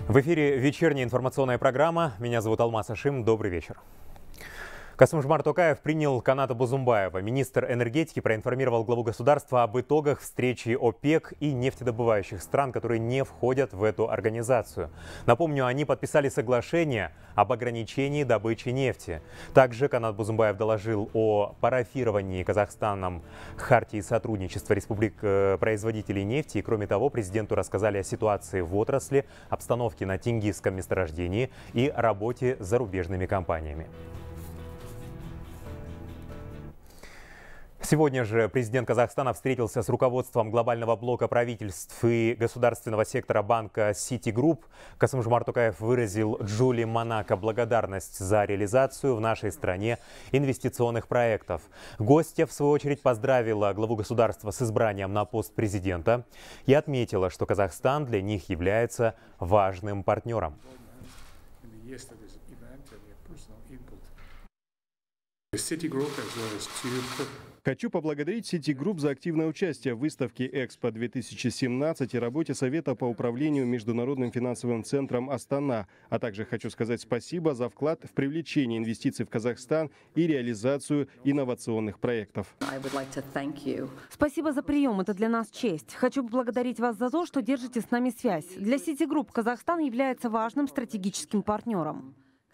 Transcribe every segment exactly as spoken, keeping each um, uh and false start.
В эфире вечерняя информационная программа. Меня зовут Алмаз Ашим. Добрый вечер. Касым-Жомарт Токаев принял Каната Бозумбаева. Министр энергетики проинформировал главу государства об итогах встречи ОПЕК и нефтедобывающих стран, которые не входят в эту организацию. Напомню, они подписали соглашение об ограничении добычи нефти. Также Канат Бозумбаев доложил о парафировании Казахстаном хартии сотрудничества республик производителей нефти. И кроме того, президенту рассказали о ситуации в отрасли, обстановке на Тенгизском месторождении и работе с зарубежными компаниями. Сегодня же президент Казахстана встретился с руководством глобального блока правительств и государственного сектора банка Citigroup. Касым-Жомарт Токаев выразил Джули Монако благодарность за реализацию в нашей стране инвестиционных проектов. Гостья, в свою очередь, поздравила главу государства с избранием на пост президента и отметила, что Казахстан для них является важным партнером. Хочу поблагодарить Citigroup за активное участие в выставке Экспо две тысячи семнадцать и работе Совета по управлению Международным финансовым центром Астана. А также хочу сказать спасибо за вклад в привлечение инвестиций в Казахстан и реализацию инновационных проектов. Спасибо за прием, это для нас честь. Хочу поблагодарить вас за то, что держите с нами связь. Для Citigroup Казахстан является важным стратегическим партнером.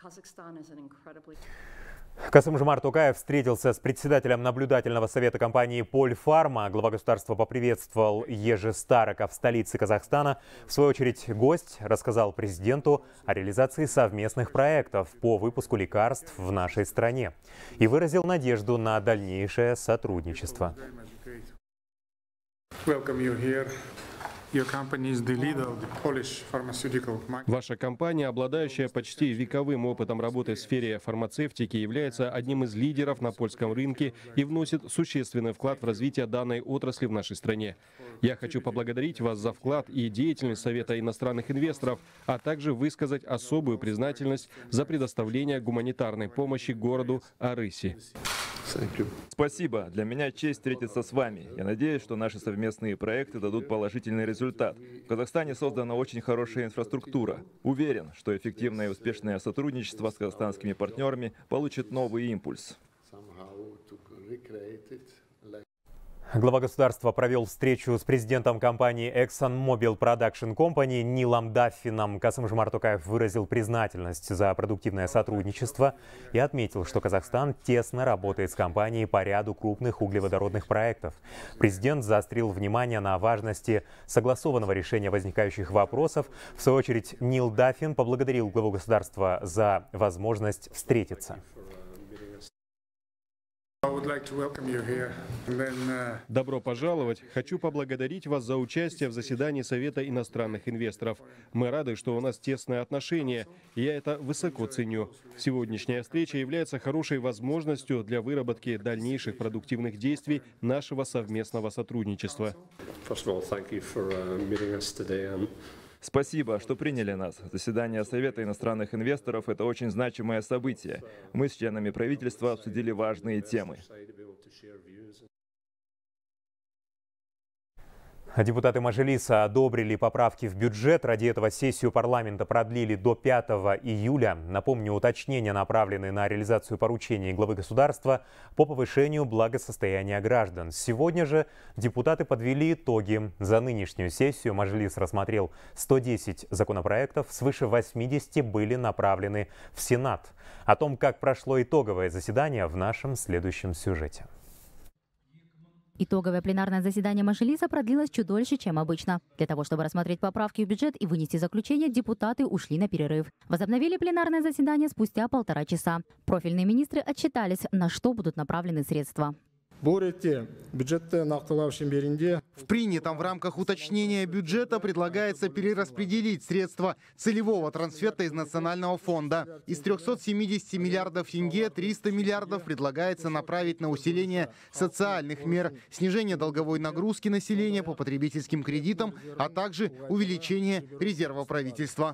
Касым-Жомарт Токаев встретился с председателем наблюдательного совета компании «Польфарма». Глава государства поприветствовал Ежи Старока в столице Казахстана. В свою очередь, гость рассказал президенту о реализации совместных проектов по выпуску лекарств в нашей стране и выразил надежду на дальнейшее сотрудничество. Ваша компания, обладающая почти вековым опытом работы в сфере фармацевтики, является одним из лидеров на польском рынке и вносит существенный вклад в развитие данной отрасли в нашей стране. Я хочу поблагодарить вас за вклад и деятельность Совета иностранных инвесторов, а также высказать особую признательность за предоставление гуманитарной помощи городу Арыси. Спасибо. Для меня честь встретиться с вами. Я надеюсь, что наши совместные проекты дадут положительный результат. В Казахстане создана очень хорошая инфраструктура. Уверен, что эффективное и успешное сотрудничество с казахстанскими партнерами получит новый импульс. Глава государства провел встречу с президентом компании ExxonMobil Production Company Нилом Даффином. Касым-Жомарт Токаев выразил признательность за продуктивное сотрудничество и отметил, что Казахстан тесно работает с компанией по ряду крупных углеводородных проектов. Президент заострил внимание на важности согласованного решения возникающих вопросов. В свою очередь, Нил Даффин поблагодарил главу государства за возможность встретиться. Добро пожаловать. Хочу поблагодарить вас за участие в заседании Совета иностранных инвесторов. Мы рады, что у нас тесные отношения, и я это высоко ценю. Сегодняшняя встреча является хорошей возможностью для выработки дальнейших продуктивных действий нашего совместного сотрудничества. Спасибо, что приняли нас. Заседание Совета иностранных инвесторов – это очень значимое событие. Мы с членами правительства обсудили важные темы. Депутаты Мажилиса одобрили поправки в бюджет. Ради этого сессию парламента продлили до пятого июля. Напомню, уточнения направлены на реализацию поручений главы государства по повышению благосостояния граждан. Сегодня же депутаты подвели итоги. За нынешнюю сессию Мажилис рассмотрел сто десять законопроектов, свыше восьмидесяти были направлены в Сенат. О том, как прошло итоговое заседание, в нашем следующем сюжете. Итоговое пленарное заседание Мажилиса продлилось чуть дольше, чем обычно. Для того, чтобы рассмотреть поправки в бюджет и вынести заключение, депутаты ушли на перерыв. Возобновили пленарное заседание спустя полтора часа. Профильные министры отчитались, на что будут направлены средства. В принятом в рамках уточнения бюджета предлагается перераспределить средства целевого трансферта из Национального фонда. Из трёхсот семидесяти миллиардов тенге триста миллиардов предлагается направить на усиление социальных мер, снижение долговой нагрузки населения по потребительским кредитам, а также увеличение резерва правительства.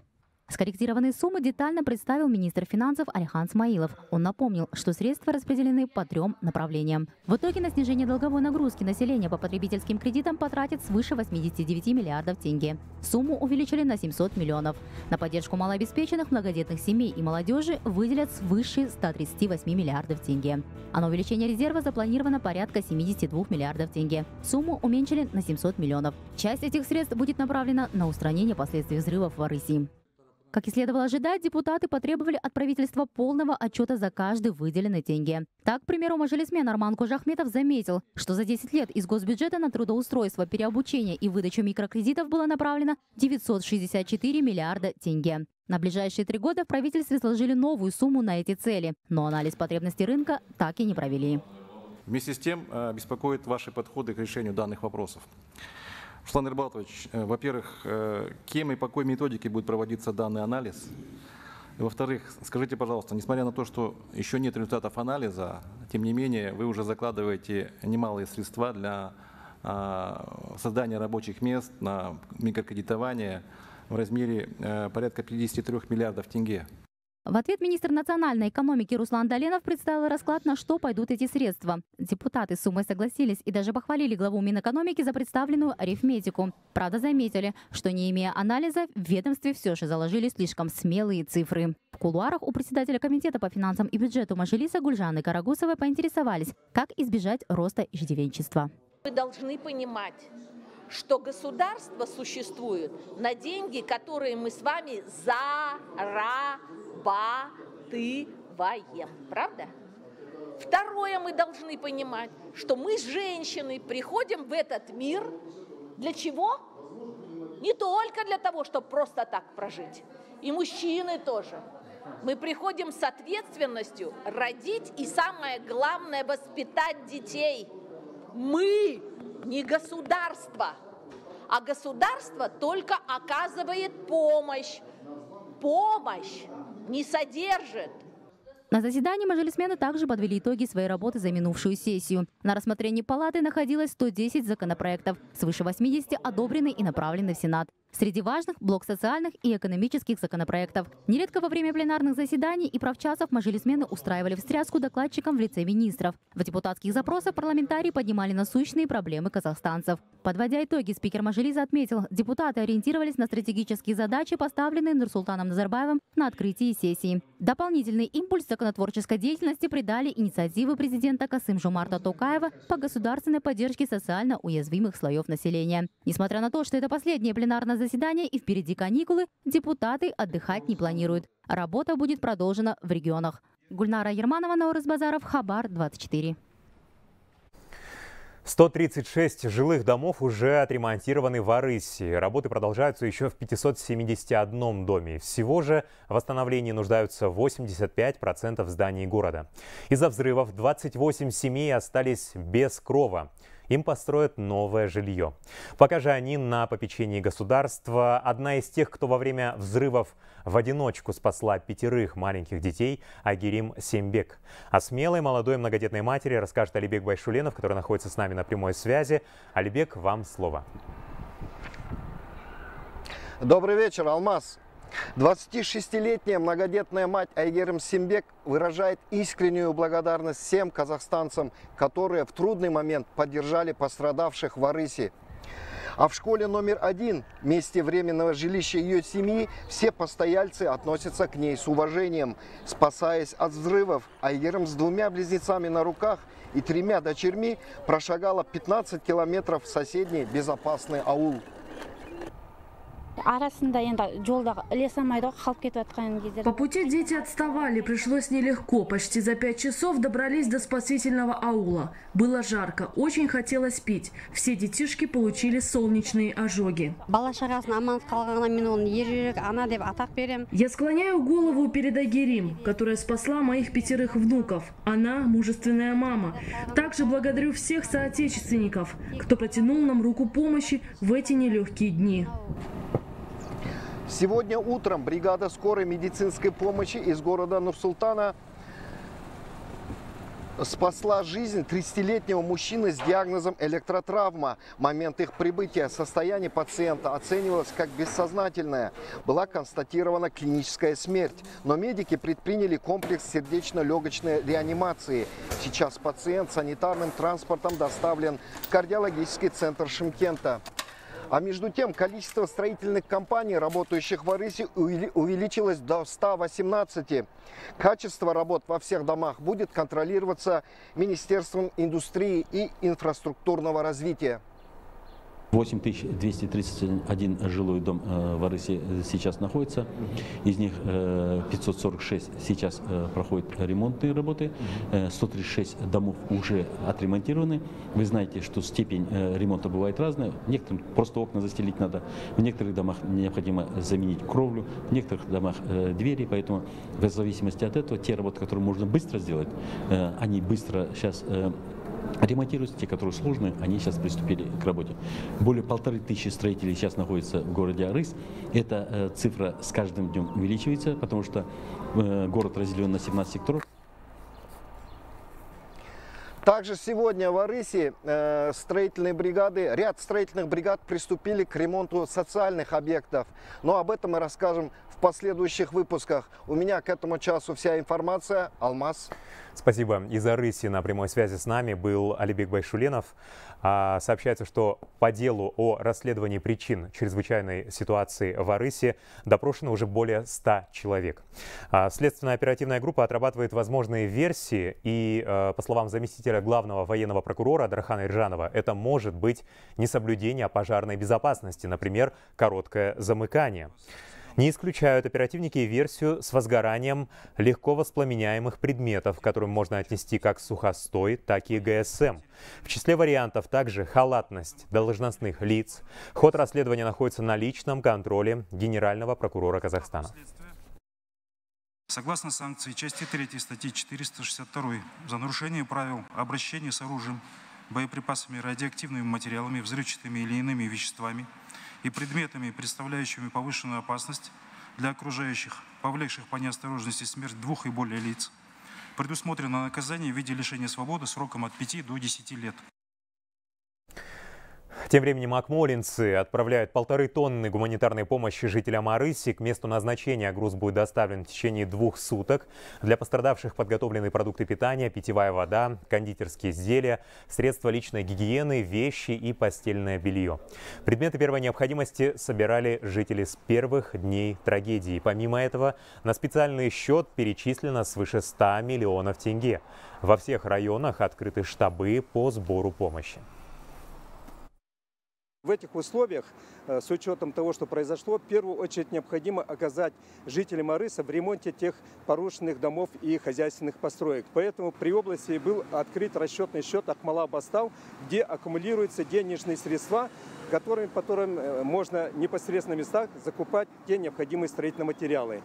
Скорректированные суммы детально представил министр финансов Алихан Смаилов. Он напомнил, что средства распределены по трем направлениям. В итоге на снижение долговой нагрузки населения по потребительским кредитам потратит свыше восьмидесяти девяти миллиардов тенге. Сумму увеличили на семьсот миллионов. На поддержку малообеспеченных, многодетных семей и молодежи выделят свыше ста тридцати восьми миллиардов тенге. А на увеличение резерва запланировано порядка семидесяти двух миллиардов тенге. Сумму уменьшили на семьсот миллионов. Часть этих средств будет направлена на устранение последствий взрывов в Арыси. Как и следовало ожидать, депутаты потребовали от правительства полного отчета за каждый выделенный тенге. Так, к примеру, мажилисмен Арман Кожахметов заметил, что за десять лет из госбюджета на трудоустройство, переобучение и выдачу микрокредитов было направлено девятьсот шестьдесят четыре миллиарда тенге. На ближайшие три года в правительстве сложили новую сумму на эти цели, но анализ потребностей рынка так и не провели. Вместе с тем беспокоят ваши подходы к решению данных вопросов. Руслан Ирбалтович, во-первых, кем и по какой методике будет проводиться данный анализ? Во-вторых, скажите, пожалуйста, несмотря на то, что еще нет результатов анализа, тем не менее вы уже закладываете немалые средства для создания рабочих мест, на микрокредитование в размере порядка пятидесяти трёх миллиардов тенге. В ответ министр национальной экономики Руслан Даленов представил расклад, на что пойдут эти средства. Депутаты с суммой согласились и даже похвалили главу Минэкономики за представленную арифметику. Правда, заметили, что не имея анализа, в ведомстве все же заложили слишком смелые цифры. В кулуарах у председателя комитета по финансам и бюджету Мажилиса Гульжаны Карагусовой поинтересовались, как избежать роста иждивенчества. Мы должны понимать, что государство существует на деньги, которые мы с вами зарабатываем. Правда? Второе, мы должны понимать, что мы, женщины, приходим в этот мир для чего? Не только для того, чтобы просто так прожить. И мужчины тоже. Мы приходим с ответственностью родить и, самое главное, воспитать детей. Мы не государство, а государство только оказывает помощь. Помощь не содержит. На заседании мажилисмены также подвели итоги своей работы за минувшую сессию. На рассмотрении палаты находилось сто десять законопроектов, свыше восьмидесяти одобрены и направлены в Сенат. Среди важных – блок социальных и экономических законопроектов. Нередко во время пленарных заседаний и правчасов мажилисмены устраивали встряску докладчикам в лице министров. В депутатских запросах парламентарии поднимали насущные проблемы казахстанцев. Подводя итоги, спикер Мажилиса отметил, депутаты ориентировались на стратегические задачи, поставленные Нурсултаном Назарбаевым на открытии сессии. Дополнительный импульс законотворческой деятельности придали инициативы президента Касым-Жомарта Токаева по государственной поддержке социально уязвимых слоев населения. Несмотря на то, что это последнее пленарное заседание и впереди каникулы, депутаты отдыхать не планируют. Работа будет продолжена в регионах. Гульнара Ерманова, Наурыз Базаров, Хабар двадцать четыре. сто тридцать шесть жилых домов уже отремонтированы в Арыси. Работы продолжаются еще в пятистот семидесяти одном доме. Всего же в восстановлении нуждаются восемьдесят пять процентов зданий города. Из-за взрывов двадцать восемь семей остались без крова. Им построят новое жилье. Пока же они на попечении государства. Одна из тех, кто во время взрывов в одиночку спасла пятерых маленьких детей, Айгерим Сембек. О смелой молодой многодетной матери расскажет Алибек Байшуленов, который находится с нами на прямой связи. Алибек, вам слово. Добрый вечер, Алмаз. двадцатишестилетняя многодетная мать Айгерим Сембек выражает искреннюю благодарность всем казахстанцам, которые в трудный момент поддержали пострадавших в Арыси. А в школе номер один, месте временного жилища ее семьи, все постояльцы относятся к ней с уважением. Спасаясь от взрывов, Айгерим с двумя близнецами на руках и тремя дочерьми прошагала пятнадцать километров в соседний безопасный аул. По пути дети отставали, пришлось нелегко. Почти за пять часов добрались до спасительного аула. Было жарко, очень хотелось пить. Все детишки получили солнечные ожоги. Я склоняю голову перед Айгерим, которая спасла моих пятерых внуков. Она мужественная мама. Также благодарю всех соотечественников, кто протянул нам руку помощи в эти нелегкие дни. Сегодня утром бригада скорой медицинской помощи из города Нур-Султана спасла жизнь тридцатилетнего мужчины с диагнозом электротравма. В момент их прибытия состояние пациента оценивалось как бессознательное. Была констатирована клиническая смерть. Но медики предприняли комплекс сердечно-легочной реанимации. Сейчас пациент санитарным транспортом доставлен в кардиологический центр Шымкента. А между тем, количество строительных компаний, работающих в Арыси, увеличилось до ста восемнадцати. Качество работ во всех домах будет контролироваться Министерством индустрии и инфраструктурного развития. восемь тысяч двести тридцать один жилой дом в Арыси сейчас находится. Из них пятьсот сорок шесть сейчас проходят ремонтные работы. сто тридцать шесть домов уже отремонтированы. Вы знаете, что степень ремонта бывает разная. Некоторым просто окна застелить надо. В некоторых домах необходимо заменить кровлю. В некоторых домах двери. Поэтому в зависимости от этого те работы, которые можно быстро сделать, они быстро сейчас ремонтируются. Те, которые сложные, они сейчас приступили к работе. Более полторы тысячи строителей сейчас находятся в городе Арыс. Эта э, цифра с каждым днем увеличивается, потому что э, город разделен на семнадцать секторов. Также сегодня в Арыси э, строительные бригады, ряд строительных бригад приступили к ремонту социальных объектов. Но об этом мы расскажем в последующих выпусках. У меня к этому часу вся информация. Алмаз. Спасибо. Из Арыси на прямой связи с нами был Алибек Байшуленов. А, сообщается, что по делу о расследовании причин чрезвычайной ситуации в Арыси допрошено уже более ста человек. А, следственная оперативная группа отрабатывает возможные версии, и, а, по словам заместителя главного военного прокурора Дархана Иржанова, это может быть несоблюдение пожарной безопасности, например, короткое замыкание. Не исключают оперативники версию с возгоранием легко воспламеняемых предметов, к которым можно отнести как сухостой, так и ГСМ. В числе вариантов также халатность должностных лиц. Ход расследования находится на личном контроле генерального прокурора Казахстана. Согласно санкции части третьей статьи четыреста шестьдесят второй за нарушение правил обращения с оружием, боеприпасами, радиоактивными материалами, взрывчатыми или иными веществами и предметами, представляющими повышенную опасность для окружающих, повлекших по неосторожности смерть двух и более лиц, предусмотрено наказание в виде лишения свободы сроком от пяти до десяти лет. Тем временем акмолинцы отправляют полторы тонны гуманитарной помощи жителям Арыси. К месту назначения груз будет доставлен в течение двух суток. Для пострадавших подготовлены продукты питания, питьевая вода, кондитерские изделия, средства личной гигиены, вещи и постельное белье. Предметы первой необходимости собирали жители с первых дней трагедии. Помимо этого, на специальный счет перечислено свыше ста миллионов тенге. Во всех районах открыты штабы по сбору помощи. В этих условиях, с учетом того, что произошло, в первую очередь необходимо оказать жителям Арыса в ремонте тех порушенных домов и хозяйственных построек. Поэтому при области был открыт расчетный счет Акмола-Бастау, где аккумулируются денежные средства, которыми, по которым можно непосредственно на местах закупать те необходимые строительные материалы.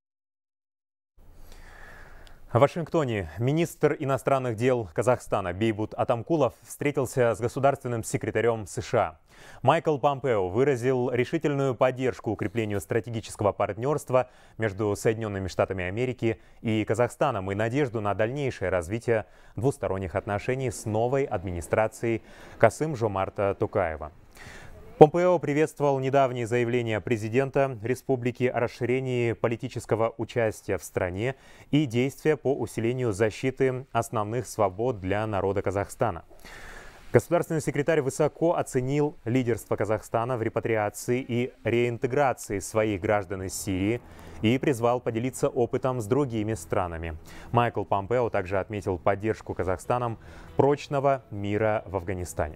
В Вашингтоне министр иностранных дел Казахстана Бейбут Атамкулов встретился с государственным секретарем США. Майкл Помпео выразил решительную поддержку укреплению стратегического партнерства между Соединенными Штатами Америки и Казахстаном и надежду на дальнейшее развитие двусторонних отношений с новой администрацией Касым-Жомарта Токаева. Помпео приветствовал недавние заявления президента республики о расширении политического участия в стране и действия по усилению защиты основных свобод для народа Казахстана. Государственный секретарь высоко оценил лидерство Казахстана в репатриации и реинтеграции своих граждан из Сирии и призвал поделиться опытом с другими странами. Майкл Помпео также отметил поддержку Казахстаном прочного мира в Афганистане.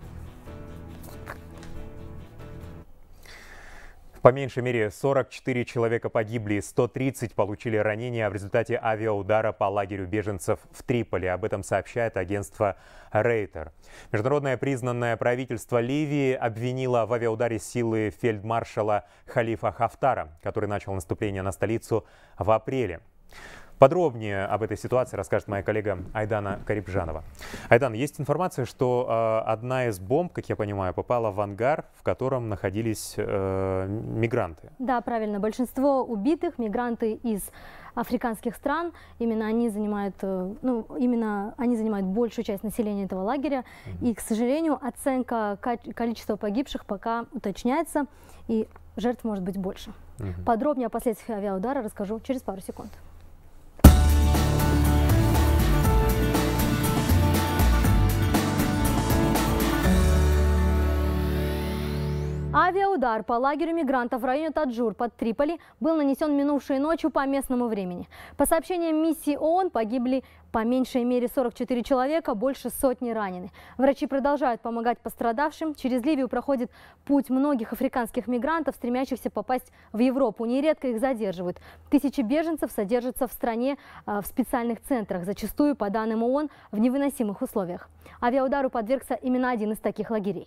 По меньшей мере сорок четыре человека погибли, сто тридцать получили ранения в результате авиаудара по лагерю беженцев в Триполи. Об этом сообщает агентство Рейтер. Международное признанное правительство Ливии обвинило в авиаударе силы фельдмаршала Халифа Хафтара, который начал наступление на столицу в апреле. Подробнее об этой ситуации расскажет моя коллега Айдана Карибжанова. Айдан, есть информация, что э, одна из бомб, как я понимаю, попала в ангар, в котором находились э, мигранты. Да, правильно. Большинство убитых мигранты из африканских стран. Именно они занимают, ну, именно они занимают большую часть населения этого лагеря. Mm-hmm. И, к сожалению, оценка количества погибших пока уточняется, и жертв может быть больше. Mm-hmm. Подробнее о последствиях авиаудара расскажу через пару секунд. Авиаудар по лагерю мигрантов в районе Таджур под Триполи был нанесен минувшей ночью по местному времени. По сообщениям миссии ООН, погибли по меньшей мере сорок четыре человека, больше сотни ранены. Врачи продолжают помогать пострадавшим. Через Ливию проходит путь многих африканских мигрантов, стремящихся попасть в Европу. Нередко их задерживают. Тысячи беженцев содержатся в стране в специальных центрах, зачастую, по данным ООН, в невыносимых условиях. Авиаудару подвергся именно один из таких лагерей.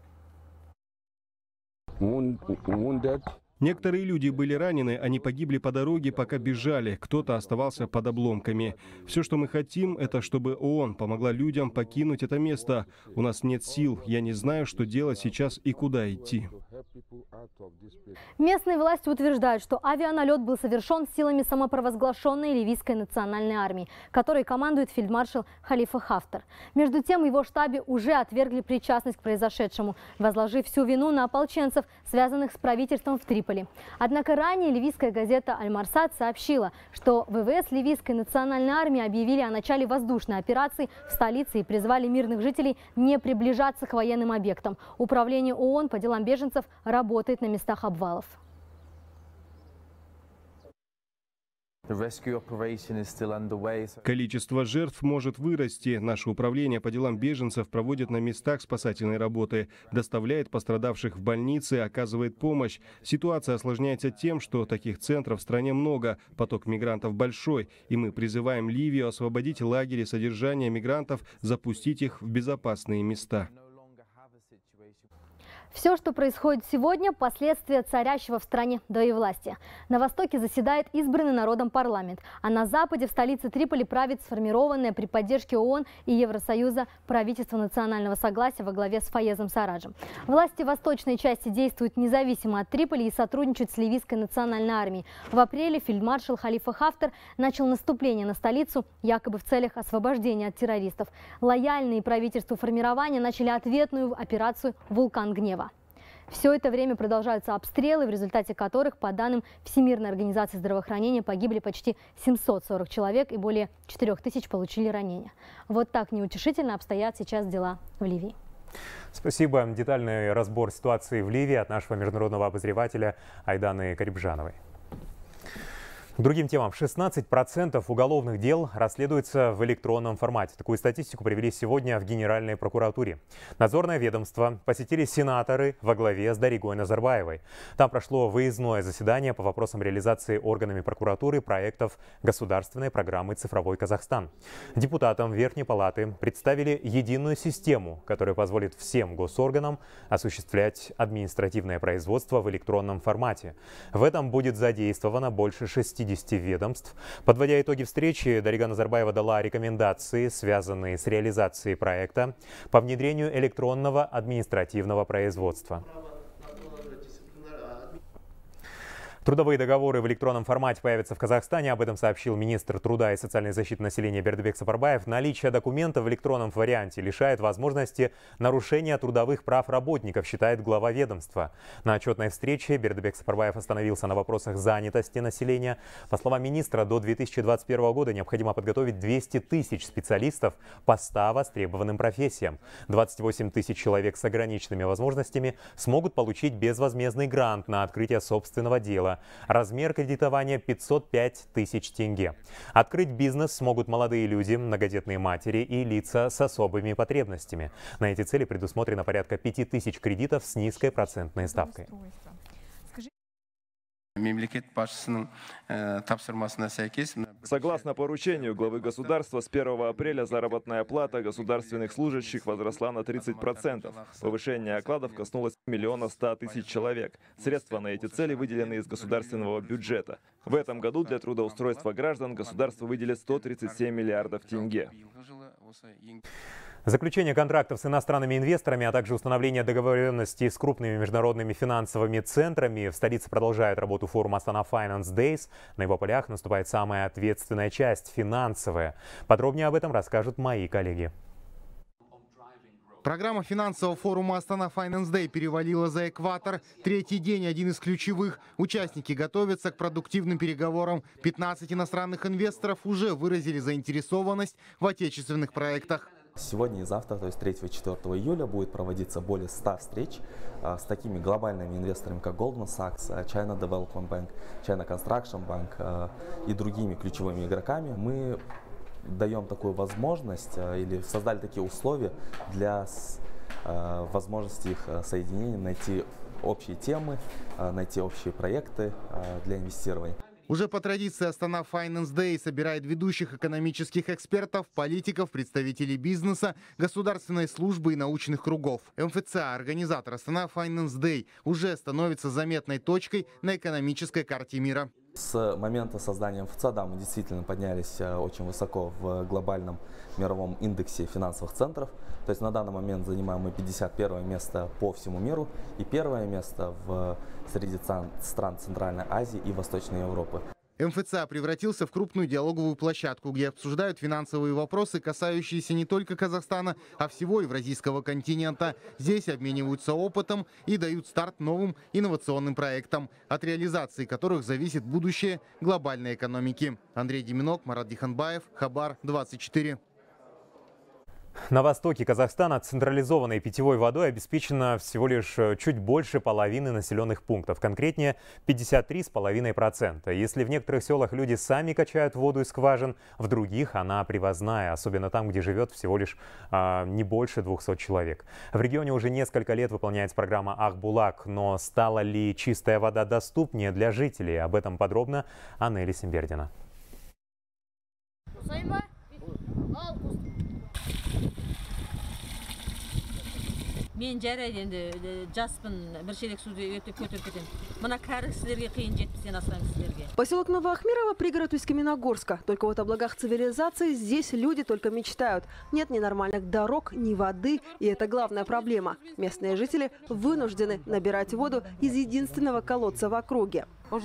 Некоторые люди были ранены, они погибли по дороге, пока бежали, кто-то оставался под обломками. Все, что мы хотим, это чтобы ООН помогла людям покинуть это место. У нас нет сил, я не знаю, что делать сейчас и куда идти. Местные власти утверждают, что авианалет был совершен силами самопровозглашенной ливийской национальной армии, которой командует фельдмаршал Халифа Хафтар. Между тем, в его штабе уже отвергли причастность к произошедшему, возложив всю вину на ополченцев, связанных с правительством в Триполи. Однако ранее ливийская газета «Аль-Марсад» сообщила, что ВВС ливийской национальной армии объявили о начале воздушной операции в столице и призвали мирных жителей не приближаться к военным объектам. Управление ООН по делам беженцев работает на местах обвалов. Количество жертв может вырасти. Наше управление по делам беженцев проводит на местах спасательной работы, доставляет пострадавших в больницы, оказывает помощь. Ситуация осложняется тем, что таких центров в стране много, поток мигрантов большой, и мы призываем Ливию освободить лагеря содержания мигрантов, запустить их в безопасные места. Все, что происходит сегодня, последствия царящего в стране двоевластия. На востоке заседает избранный народом парламент, а на западе, в столице Триполи, правит сформированное при поддержке ООН и Евросоюза правительство национального согласия во главе с Фаезом Сараджем. Власти восточной части действуют независимо от Триполи и сотрудничают с ливийской национальной армией. В апреле фельдмаршал Халифа Хафтар начал наступление на столицу, якобы в целях освобождения от террористов. Лояльные правительству формирования начали ответную операцию «Вулкан гнева». Все это время продолжаются обстрелы, в результате которых, по данным Всемирной организации здравоохранения, погибли почти семьсот сорок человек и более четырёх тысяч получили ранения. Вот так неутешительно обстоят сейчас дела в Ливии. Спасибо. Детальный разбор ситуации в Ливии от нашего международного обозревателя Айданы Карибжановой. К другим темам. шестнадцать процентов уголовных дел расследуются в электронном формате. Такую статистику привели сегодня в Генеральной прокуратуре. Надзорное ведомство посетили сенаторы во главе с Даригой Назарбаевой. Там прошло выездное заседание по вопросам реализации органами прокуратуры проектов государственной программы «Цифровой Казахстан». Депутатам Верхней Палаты представили единую систему, которая позволит всем госорганам осуществлять административное производство в электронном формате. В этом будет задействовано больше шестидесяти ведомств. Подводя итоги встречи, Дарига Назарбаева дала рекомендации, связанные с реализацией проекта по внедрению электронного административного производства. Трудовые договоры в электронном формате появятся в Казахстане. Об этом сообщил министр труда и социальной защиты населения Бердыбек Сапарбаев. Наличие документов в электронном варианте лишает возможности нарушения трудовых прав работников, считает глава ведомства. На отчетной встрече Бердыбек Сапарбаев остановился на вопросах занятости населения. По словам министра, до две тысячи двадцать первого года необходимо подготовить двести тысяч специалистов по ста востребованным профессиям. двадцать восемь тысяч человек с ограниченными возможностями смогут получить безвозмездный грант на открытие собственного дела. Размер кредитования пятьсот пять тысяч тенге. Открыть бизнес смогут молодые люди, многодетные матери и лица с особыми потребностями. На эти цели предусмотрено порядка пяти тысяч кредитов с низкой процентной ставкой. Согласно поручению главы государства, с первого апреля заработная плата государственных служащих возросла на тридцать процентов. Повышение окладов коснулось миллиона ста тысяч человек. Средства на эти цели выделены из государственного бюджета. В этом году для трудоустройства граждан государство выделит сто тридцать семь миллиардов тенге. Заключение контрактов с иностранными инвесторами, а также установление договоренности с крупными международными финансовыми центрами. В столице продолжает работу форум Astana Finance Days. На его полях наступает самая ответственная часть – финансовая. Подробнее об этом расскажут мои коллеги. Программа финансового форума Astana Finance Day перевалила за экватор. Третий день, один из ключевых. Участники готовятся к продуктивным переговорам. пятнадцать иностранных инвесторов уже выразили заинтересованность в отечественных проектах. Сегодня и завтра, то есть третьего и четвёртого июля, будет проводиться более ста встреч а, с такими глобальными инвесторами, как Goldman Sachs, China Development Bank, China Construction Bank а, и другими ключевыми игроками. Мы даем такую возможность а, или создали такие условия для а, возможности их соединения, найти общие темы, а, найти общие проекты а, для инвестирования. Уже по традиции Astana Finance Day собирает ведущих экономических экспертов, политиков, представителей бизнеса, государственной службы и научных кругов. эм эф цэ а, организатор Astana Finance Day, уже становится заметной точкой на экономической карте мира. С момента создания эм эф цэ а, да, мы действительно поднялись очень высоко в глобальном мировом индексе финансовых центров. То есть на данный момент занимаем мы пятьдесят первое место по всему миру и первое место в, среди стран Центральной Азии и Восточной Европы. эм эф цэ а превратился в крупную диалоговую площадку, где обсуждают финансовые вопросы, касающиеся не только Казахстана, а всего евразийского континента. Здесь обмениваются опытом и дают старт новым инновационным проектам, от реализации которых зависит будущее глобальной экономики. Андрей Деминок, Марат Диханбаев, Хабар, двадцать четыре. На востоке Казахстана централизованной питьевой водой обеспечено всего лишь чуть больше половины населенных пунктов, конкретнее пятьдесят три целых пять десятых процента. Если в некоторых селах люди сами качают воду из скважин, в других она привозная, особенно там, где живет всего лишь а, не больше двухсот человек. В регионе уже несколько лет выполняется программа «Ахбулак», но стала ли чистая вода доступнее для жителей? Об этом подробно Аннели Симбердина. Мен жарайды енді жаспын, бір шелек суды өтіп көтеріп кетемін. Мына кәрі кісілерге қиын жетпістен асқан кісілерге. Поселок Новоахмирово, пригород Усть-Каменогорска. Только вот о благах цивилизации здесь люди только мечтают. Нет ни нормальных дорог, ни воды, и это главная проблема. Местные жители вынуждены набирать воду из единственного колодца в округе.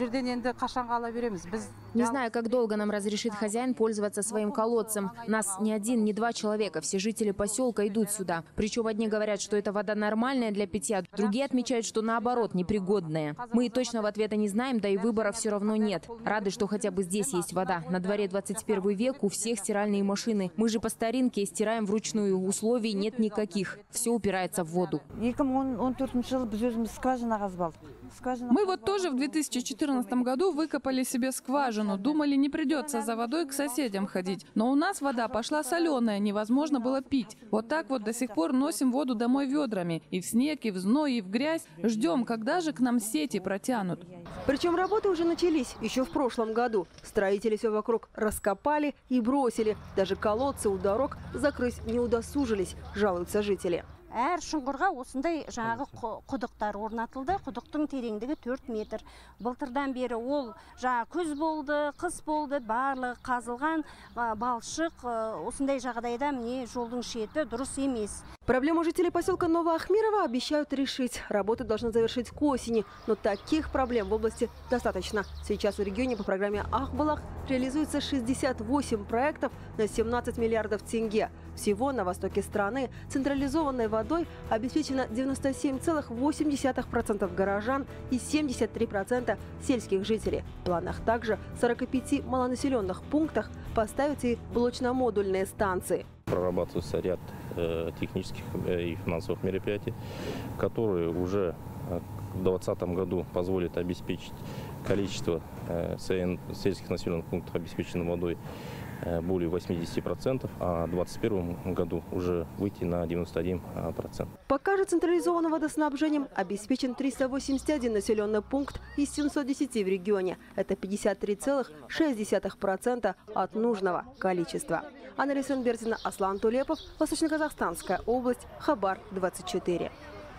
Не знаю, как долго нам разрешит хозяин пользоваться своим колодцем. Нас ни один, ни два человека, все жители поселка идут сюда. Причем одни говорят, что эта вода нормальная для питья, другие отмечают, что наоборот, непригодная. Мы точного ответа не знаем, да и выбора все равно нет. Рады, что хотя бы здесь есть вода. На дворе двадцать первый век, у всех стиральные машины. Мы же по старинке стираем вручную, условий нет никаких. Все упирается в воду. Мы вот тоже в две тысячи четырнадцатом году выкопали себе скважину. Думали, не придется за водой к соседям ходить. Но у нас вода пошла соленая, невозможно было пить. Вот так вот до сих пор носим воду домой ведрами. И в снег, и в зной, и в грязь. Ждем, когда же к нам сети протянут. Причем работы уже начались еще в прошлом году. Строители все вокруг раскопали и бросили. Даже колодцы у дорог закрыть не удосужились, жалуются жители. Әр шұңғырға осындай жаңағы құдықтар орнатылды. Құдықтың тереңдігі төрт метр. Былтырдан бері ол жаңа күз болды, қыс болды, барлығы қазылған балшық. Осындай жағдайда міне жолдың шеті дұрыс емес. Проблему жителей поселка Новоахмирово обещают решить. Работы должны завершить к осени. Но таких проблем в области достаточно. Сейчас в регионе по программе «Ахбулак» реализуется шестьдесят восемь проектов на семнадцать миллиардов тенге. Всего на востоке страны централизованной водой обеспечено девяносто семь целых восемь десятых процента горожан и семьдесят три процента сельских жителей. В планах также в сорока пяти малонаселенных пунктах поставить и блочно-модульные станции. Прорабатывается ряд э, технических и финансовых мероприятий, которые уже э, в двадцатом году позволят обеспечить количество э, сельских населенных пунктов, обеспеченных водой, более восьмидесяти процентов, а в две тысячи двадцать первом году уже выйти на девяносто один процент. Пока же централизованным водоснабжением обеспечен триста восемьдесят один населенный пункт из семисот десяти в регионе. Это пятьдесят три целых шесть десятых процента от нужного количества. Анна Лисенбердина, Аслан Тулепов, Восточно-Казахстанская область, Хабар двадцать четыре.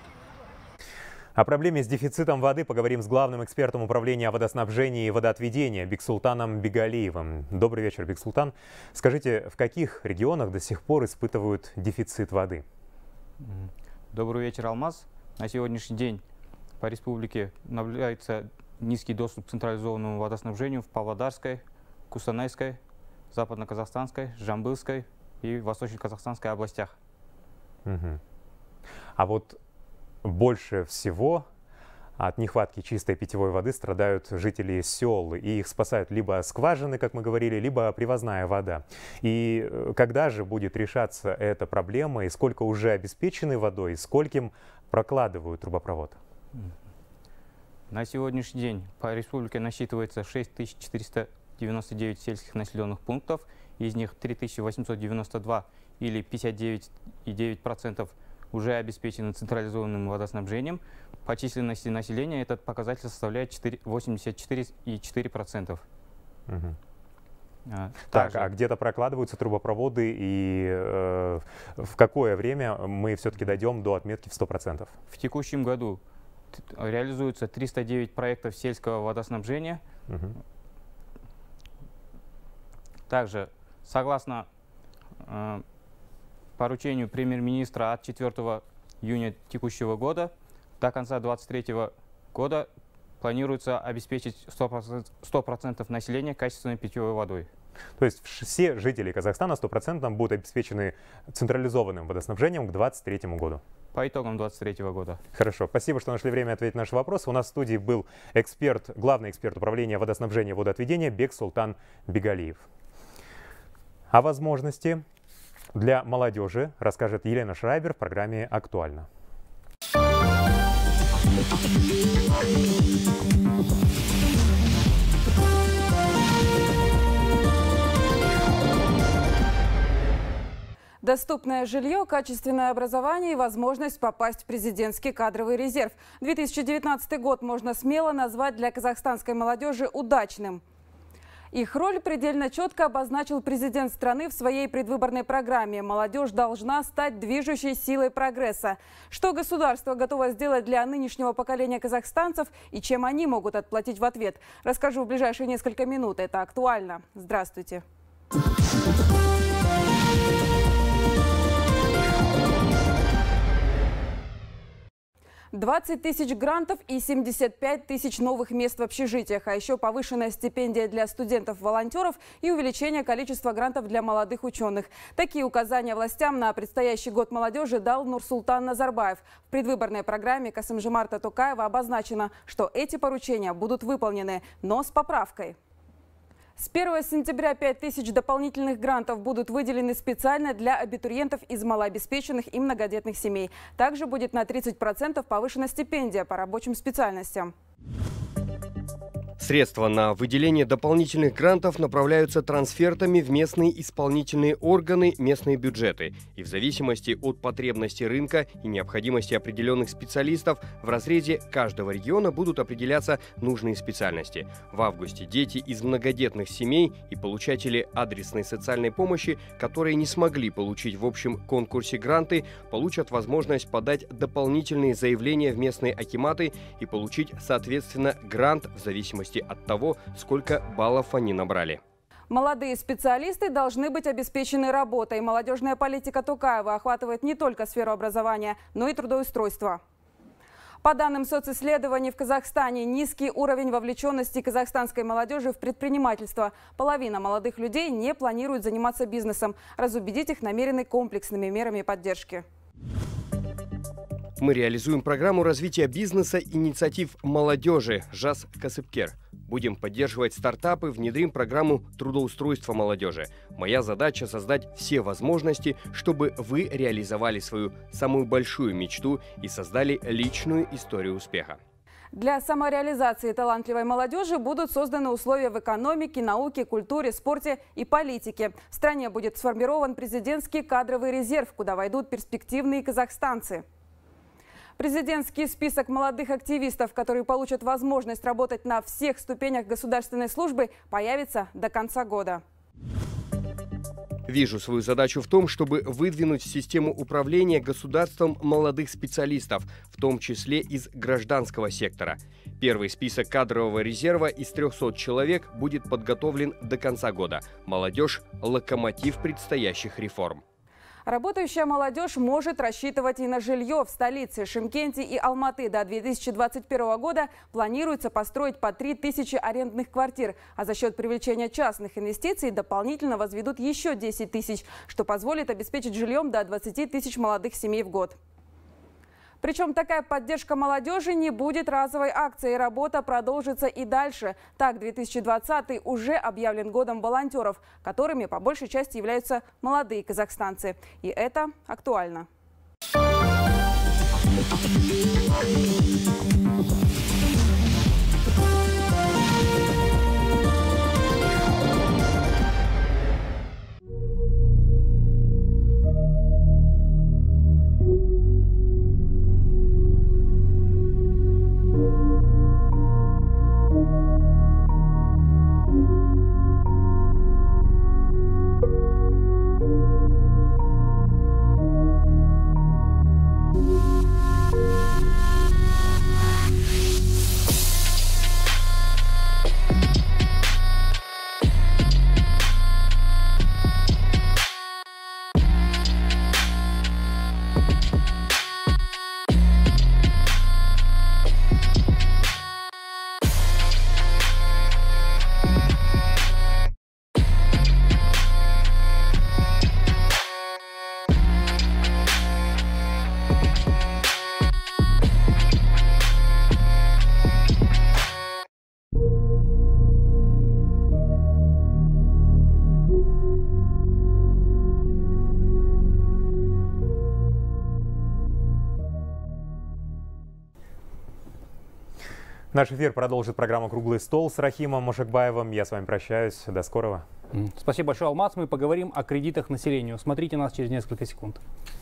О проблеме с дефицитом воды поговорим с главным экспертом управления водоснабжения и водоотведения Бексултаном Бегалиевым. Добрый вечер, Бексултан. Скажите, в каких регионах до сих пор испытывают дефицит воды? Добрый вечер, Алмаз. На сегодняшний день по республике наблюдается низкий доступ к централизованному водоснабжению в Павлодарской, Кустанайской, Западно-Казахстанской, Жамбылской и Восточно-Казахстанской областях. Угу. А вот больше всего от нехватки чистой питьевой воды страдают жители сел, и их спасают либо скважины, как мы говорили, либо привозная вода. И когда же будет решаться эта проблема, и сколько уже обеспечены водой, и скольким прокладывают трубопровод? На сегодняшний день по республике насчитывается шесть тысяч четыреста девяносто девять сельских населенных пунктов, из них три тысячи восемьсот девяносто два или пятьдесят девять и девять десятых процента уже обеспечены централизованным водоснабжением. По численности населения этот показатель составляет восемьдесят четыре и четыре десятых процента. Угу. А, так, а где-то прокладываются трубопроводы, и э, в какое время мы все-таки дойдем до отметки в сто процентов? В текущем году реализуется триста девять проектов сельского водоснабжения. Угу. Также, согласно э, поручению премьер-министра от четвёртого июня текущего года, до конца две тысячи двадцать третьего года планируется обеспечить сто процентов населения качественной питьевой водой. То есть все жители Казахстана сто процентов будут обеспечены централизованным водоснабжением к две тысячи двадцать третьему году? По итогам две тысячи двадцать третьего года. Хорошо. Спасибо, что нашли время ответить на наши вопросы. У нас в студии был эксперт, главный эксперт управления водоснабжения и водоотведения Бексултан Бегалиев. О возможности для молодежи расскажет Елена Шрайбер в программе «Актуально». Доступное жилье, качественное образование и возможность попасть в президентский кадровый резерв. две тысячи девятнадцатый год можно смело назвать для казахстанской молодежи удачным. Их роль предельно четко обозначил президент страны в своей предвыборной программе. Молодежь должна стать движущей силой прогресса. Что государство готово сделать для нынешнего поколения казахстанцев и чем они могут отплатить в ответ, расскажу в ближайшие несколько минут. Это «Актуально». Здравствуйте. двадцать тысяч грантов и семьдесят пять тысяч новых мест в общежитиях, а еще повышенная стипендия для студентов-волонтеров и увеличение количества грантов для молодых ученых. Такие указания властям на предстоящий год молодежи дал Нурсултан Назарбаев. В предвыборной программе Касым-Жомарта Токаева обозначено, что эти поручения будут выполнены, но с поправкой. С первого сентября пять тысяч дополнительных грантов будут выделены специально для абитуриентов из малообеспеченных и многодетных семей. Также будет на тридцать процентов повышена стипендия по рабочим специальностям. Средства на выделение дополнительных грантов направляются трансфертами в местные исполнительные органы, местные бюджеты. И в зависимости от потребностей рынка и необходимости определенных специалистов в разрезе каждого региона будут определяться нужные специальности. В августе дети из многодетных семей и получатели адресной социальной помощи, которые не смогли получить в общем конкурсе гранты, получат возможность подать дополнительные заявления в местные акиматы и получить, соответственно, грант в зависимости от того, сколько баллов они набрали. Молодые специалисты должны быть обеспечены работой. Молодежная политика Токаева охватывает не только сферу образования, но и трудоустройства. По данным социсследований, в Казахстане низкий уровень вовлеченности казахстанской молодежи в предпринимательство. Половина молодых людей не планирует заниматься бизнесом. Разубедить их намерены комплексными мерами поддержки. Мы реализуем программу развития бизнеса инициатив молодежи «Жас Касыпкер». Будем поддерживать стартапы, внедрим программу трудоустройства молодежи. Моя задача – создать все возможности, чтобы вы реализовали свою самую большую мечту и создали личную историю успеха. Для самореализации талантливой молодежи будут созданы условия в экономике, науке, культуре, спорте и политике. В стране будет сформирован президентский кадровый резерв, куда войдут перспективные казахстанцы. Президентский список молодых активистов, которые получат возможность работать на всех ступенях государственной службы, появится до конца года. Вижу свою задачу в том, чтобы выдвинуть в систему управления государством молодых специалистов, в том числе из гражданского сектора. Первый список кадрового резерва из трёхсот человек будет подготовлен до конца года. Молодежь – локомотив предстоящих реформ. Работающая молодежь может рассчитывать и на жилье. В столице Шымкенте и Алматы до две тысячи двадцать первого года планируется построить по три тысячи арендных квартир, а за счет привлечения частных инвестиций дополнительно возведут еще десять тысяч, что позволит обеспечить жильем до двадцати тысяч молодых семей в год. Причем такая поддержка молодежи не будет разовой акцией. Работа продолжится и дальше. Так, две тысячи двадцатый уже объявлен годом волонтеров, которыми по большей части являются молодые казахстанцы. И это актуально. Наш эфир продолжит программа «Круглый стол» с Рахимом Мушакбаевым. Я с вами прощаюсь. До скорого. Спасибо большое, Алмаз. Мы поговорим о кредитах населению. Смотрите нас через несколько секунд.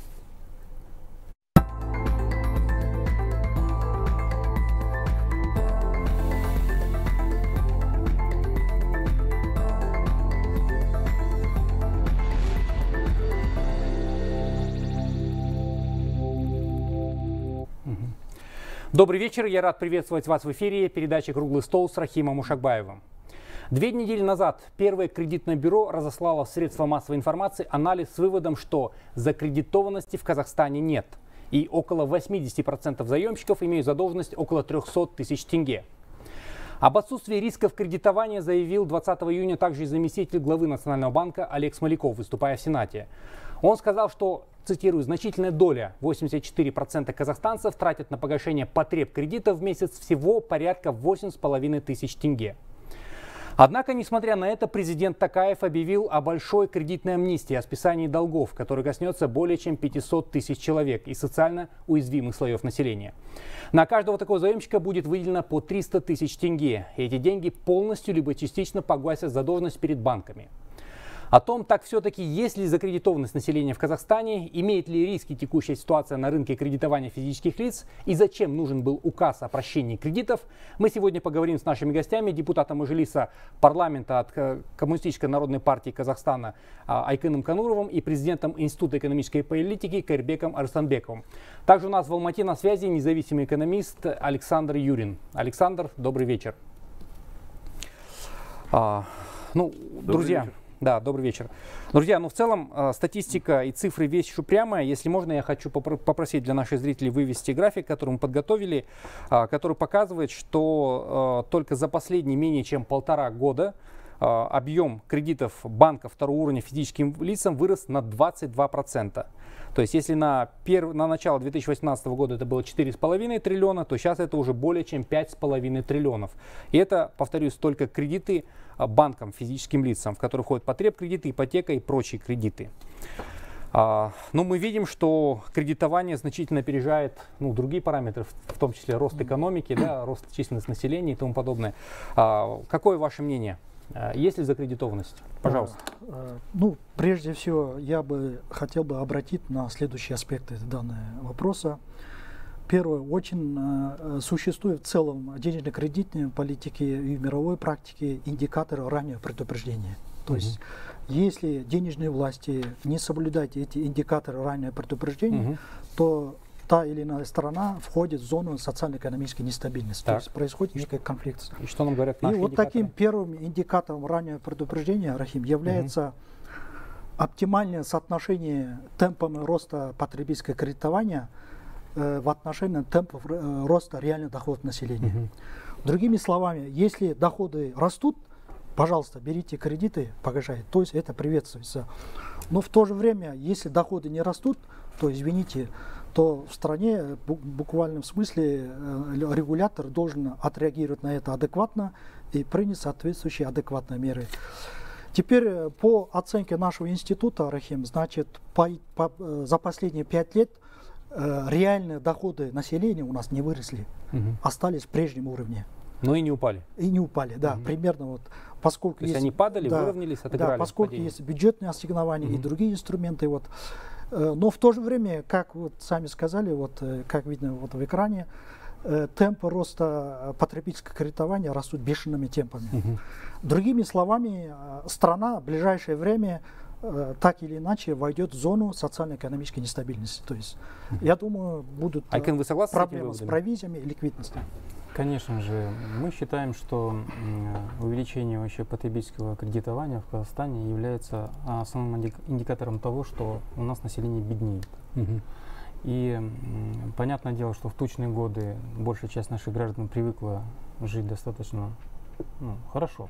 Добрый вечер, я рад приветствовать вас в эфире передачи «Круглый стол» с Рахимом Мушакбаевым. Две недели назад первое кредитное бюро разослало в средства массовой информации анализ с выводом, что закредитованности в Казахстане нет. И около восьмидесяти процентов заемщиков имеют задолженность около трёхсот тысяч тенге. Об отсутствии рисков кредитования заявил двадцатого июня также и заместитель главы Национального банка Олег Смоляков, выступая в Сенате. Он сказал, что, цитирую, значительная доля, восемьдесят четыре процента казахстанцев тратят на погашение потреб кредита в месяц всего порядка восемь с половиной тысяч тенге. Однако, несмотря на это, президент Токаев объявил о большой кредитной амнистии, о списании долгов, который коснется более чем пятисот тысяч человек и социально уязвимых слоев населения. На каждого такого заемщика будет выделено по триста тысяч тенге. И эти деньги полностью либо частично погасят задолженность перед банками. О том, так все-таки есть ли закредитованность населения в Казахстане, имеет ли риски текущая ситуация на рынке кредитования физических лиц и зачем нужен был указ о прощении кредитов, мы сегодня поговорим с нашими гостями, депутатом Мажилиса парламента от Коммунистической народной партии Казахстана Айкыном Кануровым и президентом Института экономической политики Кайырбеком Арыстанбековым. Также у нас в Алмате на связи независимый экономист Александр Юрин. Александр, добрый вечер. А, ну, добрый друзья. Вечер. Да, добрый вечер. Друзья, ну в целом э, статистика и цифры вещь упрямая. Если можно, я хочу попро- попросить для наших зрителей вывести график, который мы подготовили, э, который показывает, что э, только за последние менее чем полтора года э, объем кредитов банков второго уровня физическим лицам вырос на двадцать два процента. То есть если на, перв... на начало две тысячи восемнадцатого года это было четыре с половиной триллиона, то сейчас это уже более чем пять с половиной триллионов. И это, повторюсь, только кредиты банкам, физическим лицам, в которые входят потребкредиты, ипотека и прочие кредиты. А, но мы видим, что кредитование значительно опережает ну, другие параметры, в том числе рост экономики, да, рост численности населения и тому подобное. А, какое ваше мнение? Есть ли закредитованность? Пожалуйста. Ну, прежде всего, я бы хотел бы обратить на следующие аспекты данного вопроса. Первое, очень э, существует в целом денежно-кредитной политике и в мировой практике индикаторы раннего предупреждения. То mm-hmm. есть, если денежные власти не соблюдают эти индикаторы раннего предупреждения, mm-hmm. то та или иная страна входит в зону социально-экономической нестабильности. Так. То есть происходит некий конфликт. И что нам говорят наши И вот индикаторы? Таким первым индикатором раннего предупреждения, Рахим, является mm-hmm. оптимальное соотношение темпами роста потребительского кредитования э, в отношении темпов э, роста реальных доходов населения. Mm-hmm. Другими словами, если доходы растут, пожалуйста, берите кредиты, погашайте. То есть это приветствуется. Но в то же время, если доходы не растут, то, извините, то в стране буквально в смысле регулятор должен отреагировать на это адекватно и принять соответствующие адекватные меры. Теперь по оценке нашего института, Рахим, значит, по, по, за последние пять лет э, реальные доходы населения у нас не выросли, угу. остались в прежнем уровне. Но и не упали. И не упали, да, угу. примерно вот. Поскольку То есть, есть они падали, да, выровнялись, отыграли. Да, поскольку падение. есть бюджетные ассигнования угу. и другие инструменты, вот. Но в то же время, как вот сами сказали, вот, как видно вот в экране, темпы роста потребительского кредитования растут бешеными темпами. Угу. Другими словами, страна в ближайшее время так или иначе войдет в зону социально-экономической нестабильности. То есть, угу. я думаю, будут Айкен, вы согласны проблемы с, с провизиями и ликвидностью. Конечно же, мы считаем, что увеличение вообще потребительского кредитования в Казахстане является основным индикатором того, что у нас население беднеет. Угу. И понятное дело, что в тучные годы большая часть наших граждан привыкла жить достаточно ну, хорошо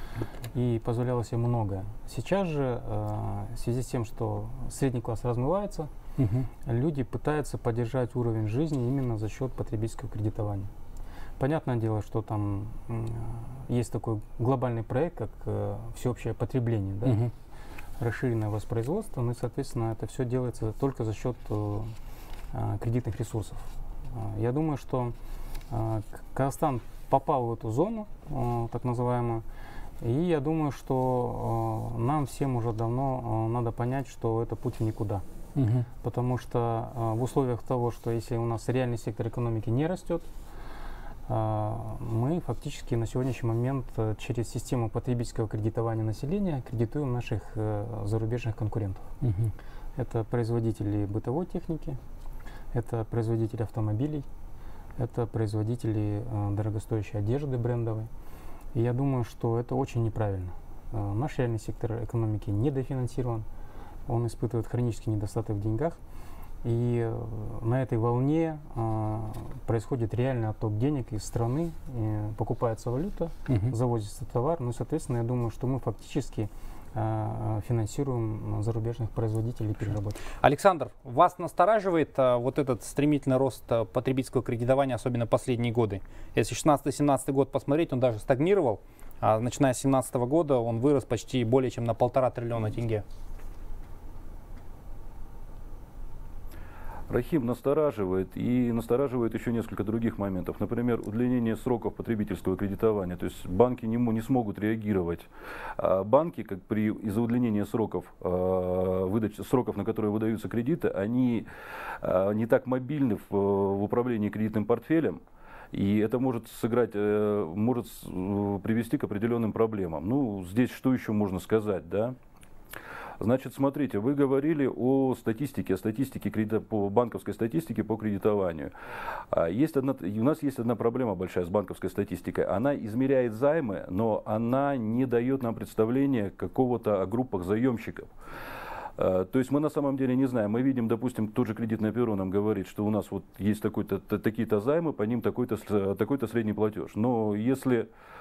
и позволяла себе многое. Сейчас же, в связи с тем, что средний класс размывается, угу. люди пытаются поддержать уровень жизни именно за счет потребительского кредитования. Понятное дело, что там э, есть такой глобальный проект, как э, всеобщее потребление, да? Угу. расширенное воспроизводство, ну и, соответственно, это все делается только за счет э, э, кредитных ресурсов. Э, я думаю, что э, Казахстан попал в эту зону, э, так называемую, и я думаю, что э, нам всем уже давно э, надо понять, что это путь в никуда. Угу. Потому что э, в условиях того, что если у нас реальный сектор экономики не растет, мы фактически на сегодняшний момент через систему потребительского кредитования населения кредитуем наших зарубежных конкурентов. Угу. Это производители бытовой техники, это производители автомобилей, это производители дорогостоящей одежды брендовой. И я думаю, что это очень неправильно. Наш реальный сектор экономики недофинансирован, он испытывает хронический недостаток в деньгах. И на этой волне э, происходит реальный отток денег из страны, э, покупается валюта, uh-huh. завозится товар. Ну и, соответственно, я думаю, что мы фактически э, финансируем зарубежных производителей и переработчиков. Александр, вас настораживает э, вот этот стремительный рост э, потребительского кредитования, особенно последние годы? Если шестнадцатый-семнадцатый год посмотреть, он даже стагнировал, а начиная с семнадцатого года он вырос почти более чем на полтора триллиона тенге. Рахим настораживает, и настораживает еще несколько других моментов. Например, удлинение сроков потребительского кредитования. То есть банки не, не смогут реагировать. А банки, как при, из-за удлинения сроков, э, выдачи, сроков, на которые выдаются кредиты, они э, не так мобильны в, в управлении кредитным портфелем. И это может сыграть, э, может привести к определенным проблемам. Ну, здесь что еще можно сказать, да? Значит, смотрите, вы говорили о статистике, о статистике кредита, по банковской статистике по кредитованию. Есть одна, у нас есть одна проблема большая с банковской статистикой. Она измеряет займы, но она не дает нам представления какого-то о группах заемщиков. То есть мы на самом деле не знаем. Мы видим, допустим, тот же кредитное бюро нам говорит, что у нас вот есть такой-то, такие-то займы, по ним такой-то, такой-то средний платеж. Но если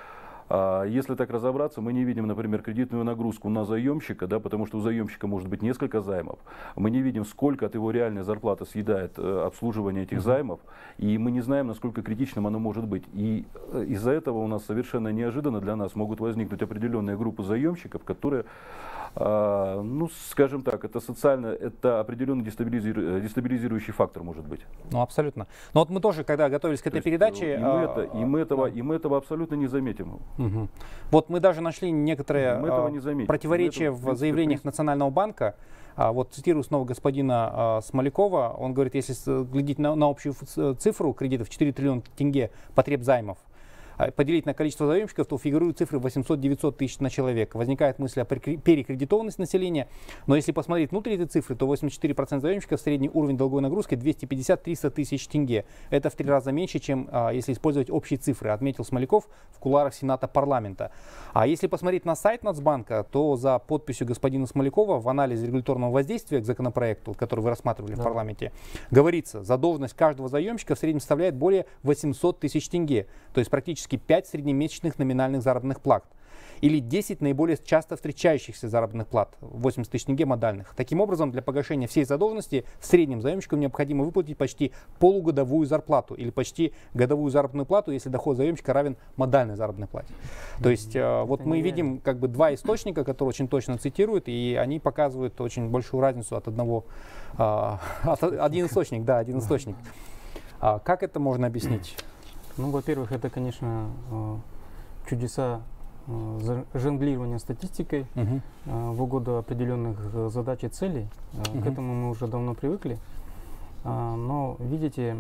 Если так разобраться, мы не видим, например, кредитную нагрузку на заемщика, да, потому что у заемщика может быть несколько займов. Мы не видим, сколько от его реальной зарплаты съедает обслуживание этих займов, и мы не знаем, насколько критичным оно может быть. И из-за этого у нас совершенно неожиданно для нас могут возникнуть определенные группы заемщиков, которые, ну, скажем так, это социально, это определенный дестабилизиру, дестабилизирующий фактор может быть. Ну, абсолютно. Но вот мы тоже, когда готовились к этой То есть, передаче... И мы, это, и, мы этого, и мы этого абсолютно не заметим. Угу. Вот мы даже нашли некоторые не противоречия в, в заявлениях Национального банка. А, вот цитирую снова господина а, Смолякова. Он говорит, если глядеть на, на общую цифру кредитов четыре триллиона тенге потреб займов, поделить на количество заемщиков, то фигурируют цифры восемьсот-девятьсот тысяч на человека. Возникает мысль о перекредитованности населения, но если посмотреть внутри этой цифры, то восемьдесят четыре процента заемщиков, средний уровень долговой нагрузки двести пятьдесят — триста тысяч тенге. Это в три раза меньше, чем а, если использовать общие цифры, отметил Смоляков в кулуарах Сената парламента. А если посмотреть на сайт Нацбанка, то за подписью господина Смолякова в анализе регуляторного воздействия к законопроекту, который вы рассматривали да. в парламенте, говорится, задолженность каждого заемщика в среднем составляет более восьмисот тысяч тенге, то есть практически пять среднемесячных номинальных заработных плат или десять наиболее часто встречающихся заработных плат, восемьдесят тысяч тенге модальных. Таким образом, для погашения всей задолженности в среднем заемщикам необходимо выплатить почти полугодовую зарплату или почти годовую заработную плату, если доход заемщика равен модальной заработной плате. Mm-hmm. То есть э, вот мы видим как бы два источника, которые очень точно цитируют, и они показывают очень большую разницу от одного, э, от, один источник, да, один источник. А как это можно объяснить? Ну, во-первых, это, конечно, чудеса жонглирования статистикой uh-huh. в угоду определенных задач и целей. Uh-huh. К этому мы уже давно привыкли. Но, видите,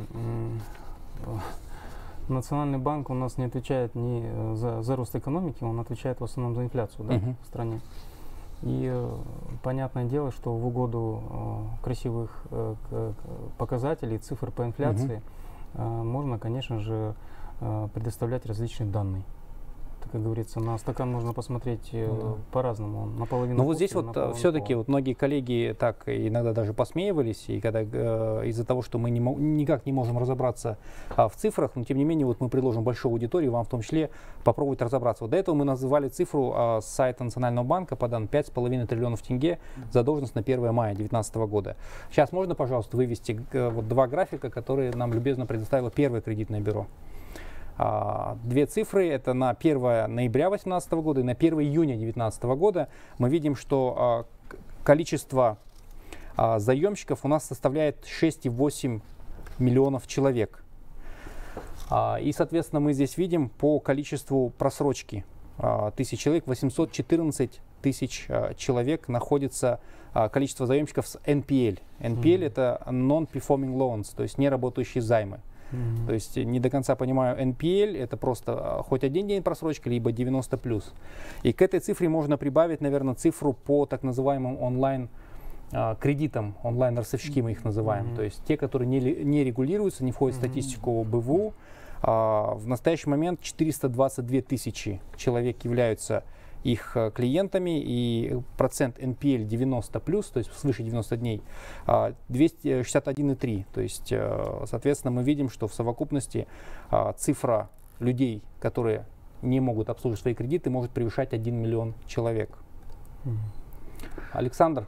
Национальный банк у нас не отвечает ни за, за рост экономики, он отвечает в основном за инфляцию да, uh-huh. в стране. И понятное дело, что в угоду красивых показателей, цифр по инфляции, uh-huh. можно, конечно же, предоставлять различные данные. Так, как говорится, на стакан можно посмотреть ну, да. по-разному, он наполовину. Но вот здесь вот все-таки вот многие коллеги так иногда даже посмеивались, и когда э, из-за того, что мы не никак не можем разобраться а, в цифрах, но тем не менее вот мы предложим большой аудитории, вам в том числе попробовать разобраться. Вот до этого мы называли цифру а, с сайта Национального банка, по данным пять с половиной триллионов тенге, задолженность на первое мая две тысячи девятнадцатого года. Сейчас можно, пожалуйста, вывести э, вот два графика, которые нам любезно предоставило Первое кредитное бюро. Uh, две цифры, это на первое ноября две тысячи восемнадцатого года и на первое июня две тысячи девятнадцатого года. Мы видим, что uh, количество uh, заемщиков у нас составляет шесть целых восемь десятых миллионов человек. Uh, и, соответственно, мы здесь видим по количеству просрочки uh, тысяч человек, восемьсот четырнадцать тысяч uh, человек находится uh, количество заемщиков с эн пи эл. эн пи эл mm-hmm. это Non-Performing Loans, то есть неработающие займы. Mm-hmm. То есть не до конца понимаю, эн пи эл это просто хоть один день просрочки, либо девяносто плюс. И к этой цифре можно прибавить, наверное, цифру по так называемым онлайн а, кредитам, онлайн-ростовщики мы их называем. Mm-hmm. То есть те, которые не, не регулируются, не входят mm-hmm. в статистику бэ вэ у. А, в настоящий момент четыреста двадцать две тысячи человек являются их клиентами, и процент эн пи эл девяносто плюс, то есть свыше девяноста дней, двести шестьдесят один и три. То есть, соответственно, мы видим, что в совокупности цифра людей, которые не могут обслуживать свои кредиты, может превышать один миллион человек. Mm-hmm. Александр.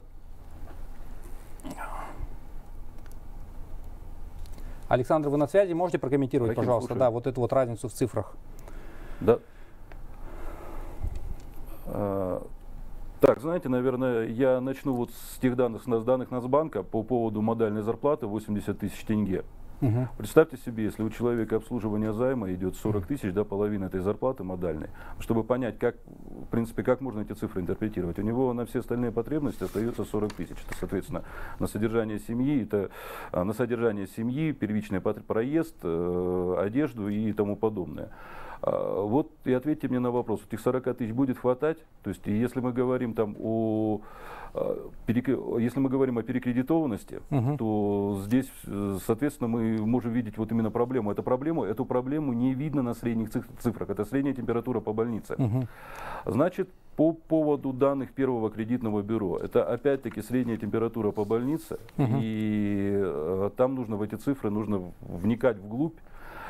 Александр, вы на связи? Можете прокомментировать, Рахим, пожалуйста, слушаю. Да, вот эту вот разницу в цифрах? Да. Так, знаете, наверное, я начну вот с тех данных, с данных Нацбанка по поводу модальной зарплаты восемьдесят тысяч тенге. Угу. Представьте себе, если у человека обслуживание займа идет сорок тысяч, да, половина этой зарплаты модальной, чтобы понять, как, в принципе, как можно эти цифры интерпретировать. У него на все остальные потребности остается сорок тысяч. Это, соответственно, на содержание семьи, это на содержание семьи, первичный проезд, одежду и тому подобное. Вот и ответьте мне на вопрос, этих сорока тысяч будет хватать? То есть, если мы говорим там о, если мы говорим о перекредитованности, uh-huh. то здесь, соответственно, мы можем видеть вот именно проблему. Эту проблему, эту проблему не видно на средних цифрах. Это средняя температура по больнице. Uh-huh. Значит, по поводу данных Первого кредитного бюро, это опять-таки средняя температура по больнице, uh-huh. и там нужно в эти цифры нужно вникать вглубь.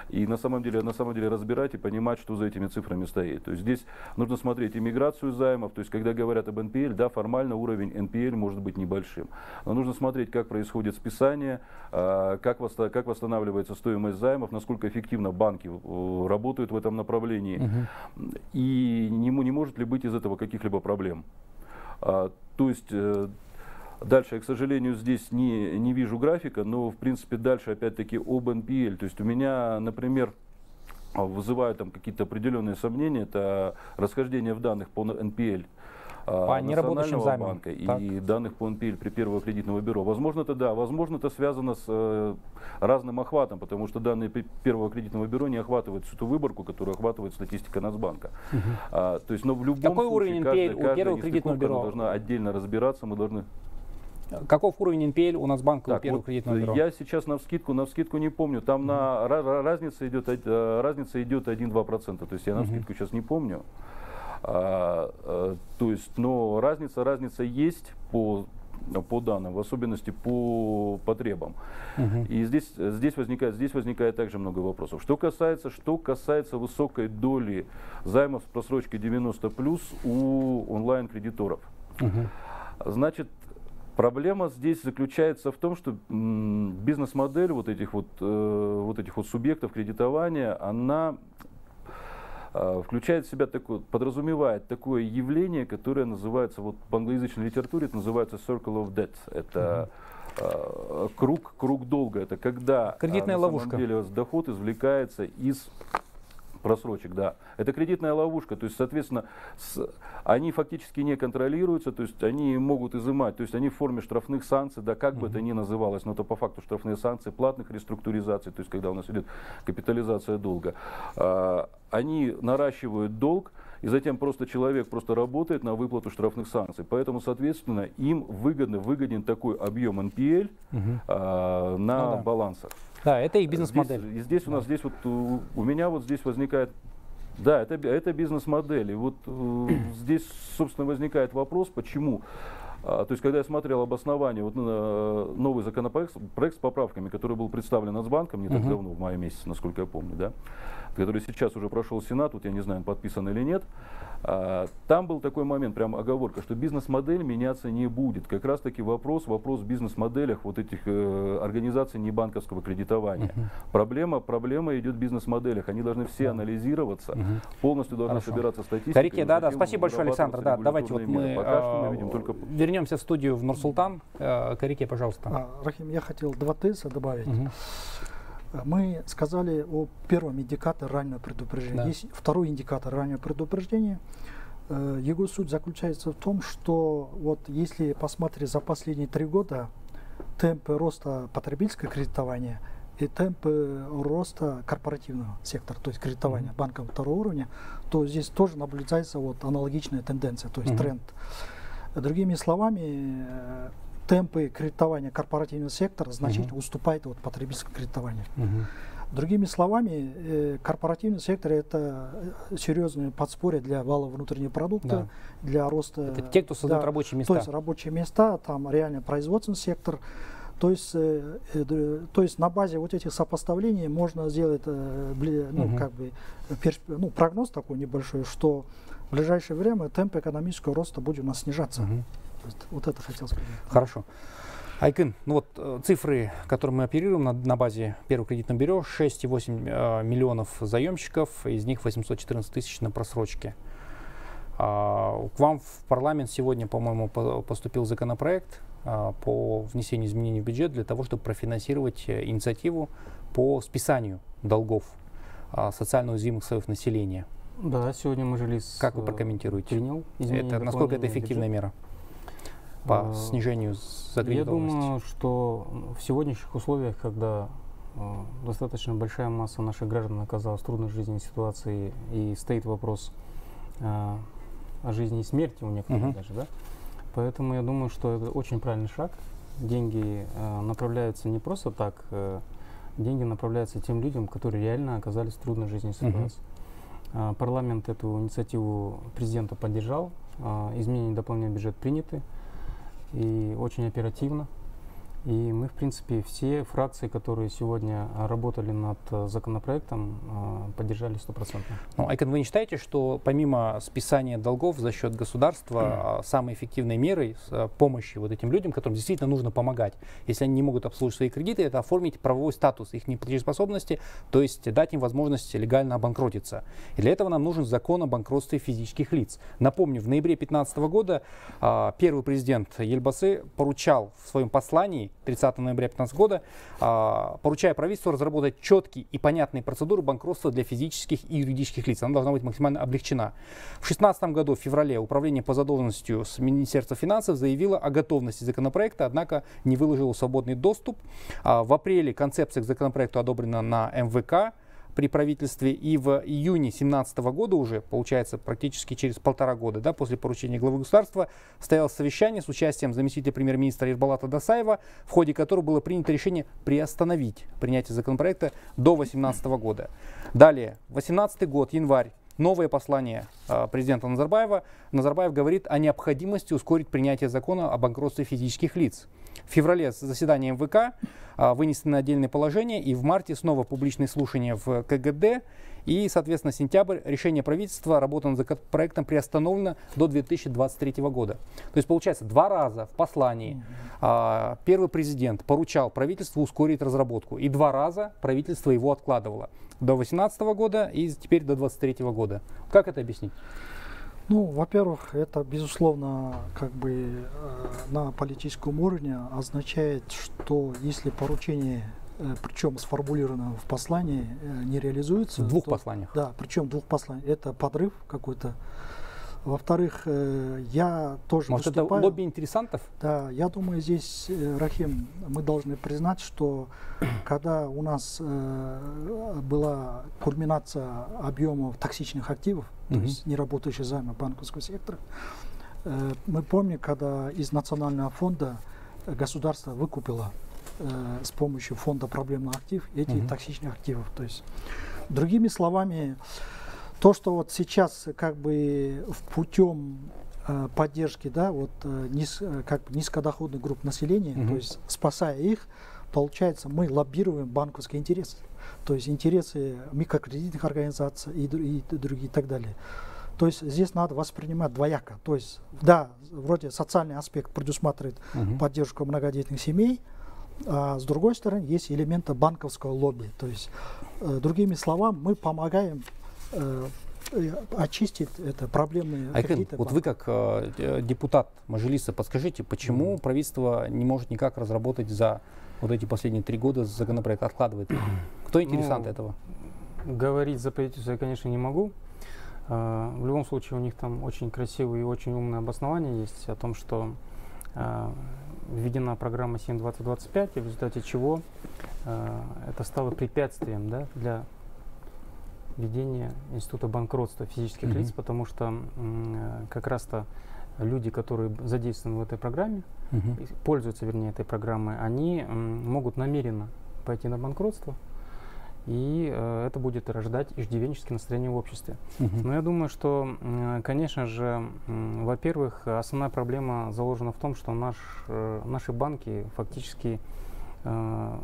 и на самом деле, на самом деле разбирать и понимать, что за этими цифрами стоит. То есть здесь нужно смотреть иммиграцию займов, то есть когда говорят об эн пи эль, да, формально уровень эн пи эль может быть небольшим, но нужно смотреть, как происходит списание, как восстанавливается стоимость займов, насколько эффективно банки работают в этом направлении, угу. и не, не может ли быть из этого каких-либо проблем. То есть дальше я, к сожалению, здесь не, не вижу графика, но, в принципе, дальше, опять-таки, об эн пи эль. То есть у меня, например, вызывают там какие-то определенные сомнения, это расхождение в данных по эн пи эль. По неработающим займам. Банка и данных по эн пи эль при Первого кредитного бюро. Возможно, это да, возможно, это связано с э, разным охватом, потому что данные Первого кредитного бюро не охватывают всю ту выборку, которую охватывает статистика Нацбанка. Uh-huh. а, то есть, но в любом Какой случае, уровень каждая, эн пи эль у Первого кредитного бюро должна отдельно разбираться, мы должны... Каков уровень эн пи эль у Нацбанка так, у Первого вот кредитного бюро? Я сейчас навскидку, навскидку не помню. Там uh-huh. на, разница идет, разница идет один-два процента. То есть я навскидку uh-huh. сейчас не помню. А, а, то есть, но разница, разница есть по, по данным, в особенности по потребам. Uh-huh. И здесь, здесь, возникает, здесь возникает также много вопросов. Что касается, что касается высокой доли займов с просрочкой девяносто плюс у онлайн-кредиторов. Uh-huh. Значит, проблема здесь заключается в том, что м, бизнес-модель вот этих вот, э, вот этих вот субъектов кредитования, она включает в себя такое, подразумевает такое явление, которое называется, вот в англоязычной литературе это называется circle of debt. Это mm-hmm. э, круг, круг долга. Это когда кредитная а, на ловушка. самом деле доход извлекается из просрочек, да. Это кредитная ловушка, то есть, соответственно, с, они фактически не контролируются, то есть они могут изымать, то есть они в форме штрафных санкций, да, как mm-hmm. бы это ни называлось, но это по факту штрафные санкции, платных реструктуризаций, то есть когда у нас идет капитализация долга, а, они наращивают долг, и затем просто человек просто работает на выплату штрафных санкций. Поэтому, соответственно, им выгодно, выгоден такой объем эн пи эль угу. а, на ну, да. балансах. Да, это их бизнес-модель. Здесь, здесь да. у нас здесь вот у, у меня вот здесь возникает, да, это, это бизнес-модель. И вот здесь, собственно, возникает вопрос, почему. А, то есть, когда я смотрел обоснование, вот новый законопроект проект с поправками, который был представлен Нацбанком не так uh-huh. давно, в мае месяце, насколько я помню, да, который сейчас уже прошел Сенат, вот я не знаю, подписан или нет, а, там был такой момент, прям оговорка, что бизнес-модель меняться не будет. Как раз таки вопрос, вопрос в бизнес-моделях вот этих э, организаций небанковского кредитования. Uh-huh. Проблема, проблема идет в бизнес-моделях, они должны все uh-huh. анализироваться, uh-huh. полностью должна Хорошо. собираться статистика. Карике, да, да, спасибо большое, Александр. Да, давайте вот мы, Пока что мы видим только... вернемся в студию в Нур-Султан. Карике, пожалуйста. А, Рахим, я хотел два тезиса добавить. Uh-huh. Мы сказали о первом индикаторе раннего предупреждения. Да. Есть второй индикатор раннего предупреждения. Его суть заключается в том, что вот если посмотреть за последние три года темпы роста потребительского кредитования и темпы роста корпоративного сектора, то есть кредитования mm-hmm. банков второго уровня, то здесь тоже наблюдается вот аналогичная тенденция, то есть mm-hmm. тренд. Другими словами, темпы кредитования корпоративного сектора значительно uh-huh. уступают от потребительского кредитования. Uh-huh. Другими словами, э, корпоративный сектор — это серьезное подспорье для валового внутреннего продукта, да. для роста... Это те, кто создают да, рабочие места. То есть рабочие места, там реально производственный сектор. То есть, э, э, то есть на базе вот этих сопоставлений можно сделать э, бли, ну, uh-huh. как бы, персп... ну, прогноз такой небольшой, что в ближайшее время темп экономического роста будет у нас снижаться. Uh-huh. Вот это хотел сказать. Хорошо. Айкын, ну вот э, цифры, которыми мы оперируем на, на базе Первого кредитного бюро, шесть и восемь э, миллионов заемщиков, из них восемьсот четырнадцать тысяч на просрочке. А, к вам в парламент сегодня, по-моему, по поступил законопроект а, по внесению изменений в бюджет для того, чтобы профинансировать инициативу по списанию долгов а, социально уязвимых слоев населения. Да, сегодня Мажилис Как вы прокомментируете? Принял это, насколько это эффективная мера по снижению закредитованности? Я думаю, что в сегодняшних условиях, когда э, достаточно большая масса наших граждан оказалась в трудной жизненной ситуации и стоит вопрос э, о жизни и смерти у некоторых uh-huh. даже, да? Поэтому я думаю, что это очень правильный шаг. Деньги э, направляются не просто так, э, деньги направляются тем людям, которые реально оказались в трудной жизненной ситуации. Uh-huh. э, парламент эту инициативу президента поддержал, э, изменения и дополнения в бюджет приняты. И очень оперативно. И мы, в принципе, все фракции, которые сегодня работали над законопроектом, поддержали стопроцентно. Ну, Айкон, вы не считаете, что помимо списания долгов за счет государства, mm. самой эффективной мерой помощи вот этим людям, которым действительно нужно помогать, если они не могут обслуживать свои кредиты, это оформить правовой статус их неплатежеспособности, то есть дать им возможность легально обанкротиться. И для этого нам нужен закон о банкротстве физических лиц. Напомню, в ноябре две тысячи пятнадцатого года первый президент Ельбасы поручал в своем послании тридцатого ноября две тысячи пятнадцатого года, а, поручая правительству разработать четкие и понятные процедуры банкротства для физических и юридических лиц. Она должна быть максимально облегчена. В две тысячи шестнадцатом году, в феврале, Управление по задолженности с Министерства финансов заявило о готовности законопроекта, однако не выложило свободный доступ. А, в апреле концепция к законопроекту одобрена на эм вэ ка при правительстве, и в июне две тысячи семнадцатого года уже, получается, практически через полтора года, да, после поручения главы государства, состоялось совещание с участием заместителя премьер-министра Ербалата Досаева, в ходе которого было принято решение приостановить принятие законопроекта до две тысячи восемнадцатого года. Далее, две тысячи восемнадцатый год, январь. Новое послание э, президента Назарбаева. Назарбаев говорит о необходимости ускорить принятие закона о банкротстве физических лиц. В феврале заседание эм вэ ка э, вынесено отдельное положение, и в марте снова публичные слушания в ка гэ дэ. И, соответственно, сентябрь, решение правительства, работа над законопроектом приостановлено до две тысячи двадцать третьего года. То есть, получается, два раза в послании э, первый президент поручал правительству ускорить разработку, и два раза правительство его откладывало. До две тысячи восемнадцатого года и теперь до две тысячи двадцать третьего года. Как это объяснить? Ну, во-первых, это, безусловно, как бы э, на политическом уровне означает, что если поручение, э, причем сформулировано в послании, э, не реализуется... В двух то, посланиях. Да, причем в двух посланиях. Это подрыв какой-то. Во-вторых, э, я тоже Может, выступаю... это лобби интересантов? Да, я думаю, здесь, э, Рахим, мы должны признать, что когда у нас э, была кульминация объемов токсичных активов, mm-hmm. то есть неработающие займы банковского сектора, э, мы помним, когда из Национального фонда государство выкупило э, с помощью фонда проблемных активов эти mm-hmm. токсичные активы. То есть, другими словами, то, что вот сейчас как бы путем э, поддержки, да, вот э, низ, как бы низкодоходных групп населения, mm-hmm. то есть спасая их, получается, мы лоббируем банковские интересы, то есть интересы микрокредитных организаций и, и, и другие и так далее. То есть здесь надо воспринимать двояко. То есть, да, вроде социальный аспект предусматривает mm-hmm. поддержку многодетных семей, а с другой стороны есть элементы банковского лобби. То есть, э, другими словами, мы помогаем очистить это проблемные Айкын, кредиты. Вот вы как э, депутат Мажилиса, подскажите, почему mm. правительство не может никак разработать за вот эти последние три года законопроект, откладывает? Кто интересант ну, этого? Говорить за правительство я, конечно, не могу. Э, в любом случае у них там очень красивые и очень умные обоснования есть о том, что э, введена программа семь двадцать двадцать пять, в результате чего э, это стало препятствием, да, для введение института банкротства физических mm-hmm. лиц, потому что э, как раз-то люди, которые задействованы в этой программе, mm-hmm. пользуются, вернее, этой программой, они э, могут намеренно пойти на банкротство, и э, это будет рождать иждивенческое настроение в обществе. Mm-hmm. Но я думаю, что, э, конечно же, э, во-первых, основная проблема заложена в том, что наш, э, наши банки фактически э,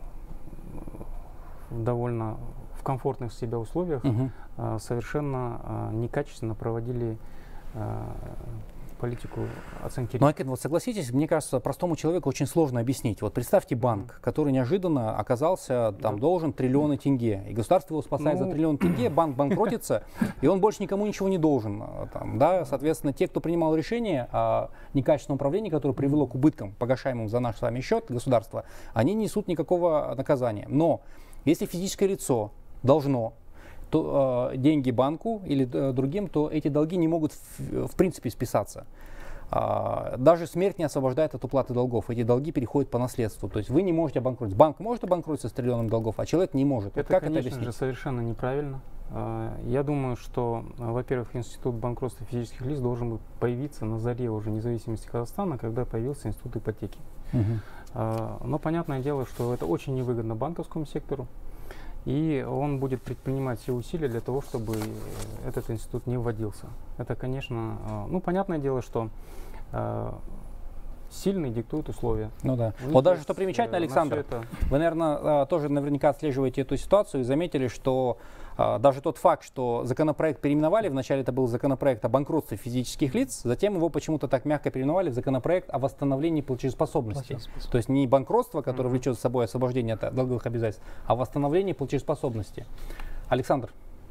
довольно в комфортных себя условиях uh-huh. э, совершенно э, некачественно проводили э, политику оценки. Ну, Айкын, вот согласитесь, мне кажется, простому человеку очень сложно объяснить. Вот представьте банк, который неожиданно оказался, там, да. должен триллионы тенге, и государство его спасает ну... за триллион тенге, банк банкротится, и он больше никому ничего не должен. Там, да? Соответственно, те, кто принимал решение о некачественном управлении, которое привело к убыткам, погашаемым за наш с вами счет государства, они не несут никакого наказания. Но если физическое лицо должно то, э, деньги банку или э, другим, то эти долги не могут в, в принципе списаться. А, даже смерть не освобождает от уплаты долгов. Эти долги переходят по наследству. То есть вы не можете обанкротиться. Банк может обанкротиться с триллионом долгов, а человек не может. Это, вот как конечно это объяснить? же, совершенно неправильно. Я думаю, что, во-первых, институт банкротства физических лиц должен появиться на заре уже независимости Казахстана, когда появился институт ипотеки. Угу. Но понятное дело, что это очень невыгодно банковскому сектору. И он будет предпринимать все усилия для того, чтобы этот институт не вводился. Это, конечно, ну, понятное дело, что э, сильный диктует условия. Ну да. У них Вот даже есть, что примечательно, э, на Александр, всё это- вы, наверное, тоже наверняка отслеживаете эту ситуацию и заметили, что а, даже тот факт, что законопроект переименовали, вначале это был законопроект о банкротстве физических лиц, затем его почему-то так мягко переименовали в законопроект о восстановлении платежеспособности. Платежеспособности. То есть не банкротство, которое влечет за собой освобождение от долговых обязательств, а восстановление платежеспособности. Александр.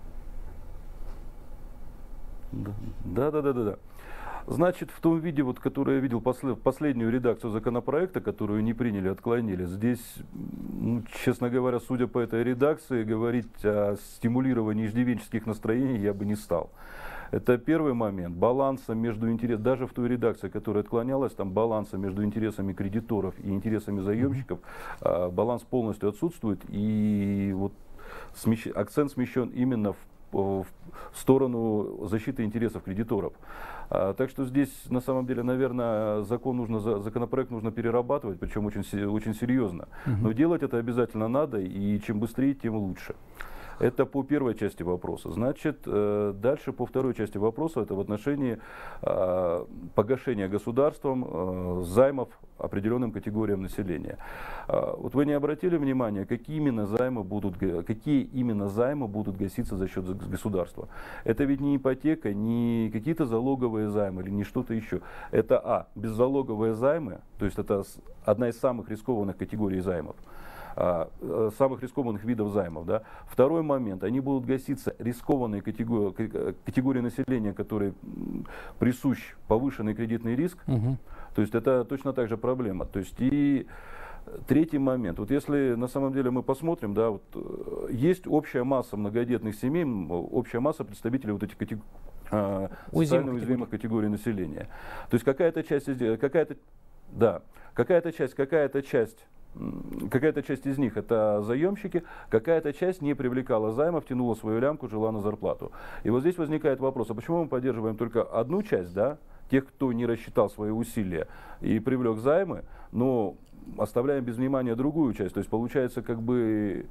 Да, да, да, да, да. Значит, в том виде, вот, которое я видел после, последнюю редакцию законопроекта, которую не приняли, отклонили, здесь, ну, честно говоря, судя по этой редакции, говорить о стимулировании иждивенческих настроений я бы не стал. Это первый момент. Баланса между интересами, даже в той редакции, которая отклонялась, там баланса между интересами кредиторов и интересами заемщиков, mm-hmm. баланс полностью отсутствует, и вот смещ... акцент смещен именно в в сторону защиты интересов кредиторов. А, так что здесь, на самом деле, наверное, закон нужно, законопроект нужно перерабатывать, причем очень, очень серьезно. Uh-huh. Но делать это обязательно надо, и чем быстрее, тем лучше. Это по первой части вопроса. Значит, дальше по второй части вопроса, это в отношении погашения государством займов определенным категориям населения. Вот вы не обратили внимания, какие именно займы будут, какие именно займы будут гаситься за счет государства? Это ведь не ипотека, не какие-то залоговые займы или не что-то еще. Это а, беззалоговые займы, то есть это одна из самых рискованных категорий займов. самых рискованных видов займов. Да. Второй момент, они будут гаситься рискованные категории, категории населения, которые присущ повышенный кредитный риск. Угу. То есть это точно так же проблема. То есть и третий момент, вот если на самом деле мы посмотрим, да, вот, есть общая масса многодетных семей, общая масса представителей вот этих категорий, социально уязвимых категорий населения. То есть какая-то часть, какая-то, да, какая-то часть, какая-то часть Какая-то часть из них это заемщики, какая-то часть не привлекала займов, тянула свою лямку, жила на зарплату. И вот здесь возникает вопрос, а почему мы поддерживаем только одну часть, да, тех, кто не рассчитал свои усилия и привлек займы, но оставляем без внимания другую часть. То есть получается как бы...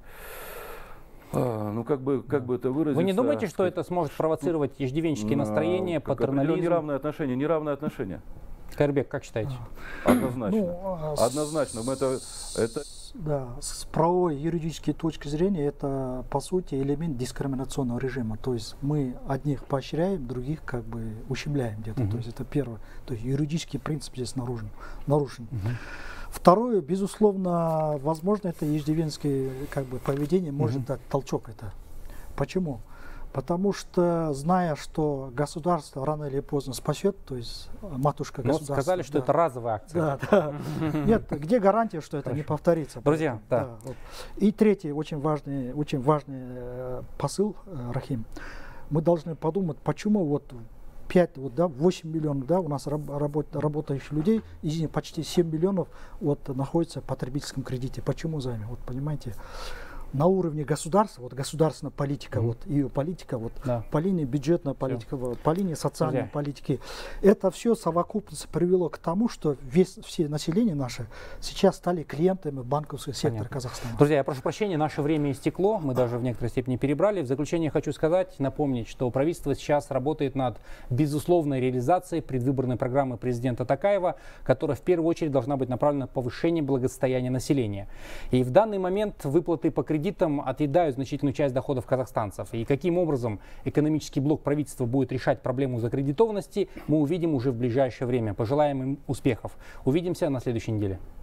Ну, как бы, как бы это выразиться... Вы не думаете, что это сможет провоцировать иждивенческие настроения, патернализм? Неравные отношения, неравные отношения. Кайырбек, как считаете? Однозначно. Ну, Однозначно. Это, это... Да, с правовой юридической точки зрения это по сути элемент дискриминационного режима. То есть мы одних поощряем, других как бы ущемляем где-то. Uh-huh. То есть это первое. То есть юридический принцип здесь нарушен. нарушен. Uh-huh. Второе, безусловно, возможно, это иждивенское как бы поведение может uh-huh. дать толчок это. Почему? Потому что, зная, что государство рано или поздно спасет, то есть матушка государства... Но сказали, что да, это разовая акция. Да, да. Нет, где гарантия, что это не повторится? Друзья, да. да вот. И третий очень важный, очень важный э, посыл, э, Рахим. Мы должны подумать, почему вот пять, вот, да, восемь миллионов, да, у нас раб, работ, работающих людей, из них почти семь миллионов вот, находятся в потребительском кредите. Почему займе? Вот понимаете? На уровне государства, вот государственная политика, mm-hmm. вот ее политика, вот да. по линии бюджетной политики, все. По линии социальной Друзья. политики, это все совокупность привело к тому, что весь все население наше сейчас стали клиентами банковского сектора Понятно. Казахстана. Друзья, я прошу прощения, наше время истекло, мы даже в некоторой степени перебрали. В заключение хочу сказать, напомнить, что правительство сейчас работает над безусловной реализацией предвыборной программы президента Токаева, которая в первую очередь должна быть направлена на повышение благосостояния населения. И в данный момент выплаты по кредитам отъедают значительную часть доходов казахстанцев. И каким образом экономический блок правительства будет решать проблему закредитованности, мы увидим уже в ближайшее время. Пожелаем им успехов. Увидимся на следующей неделе.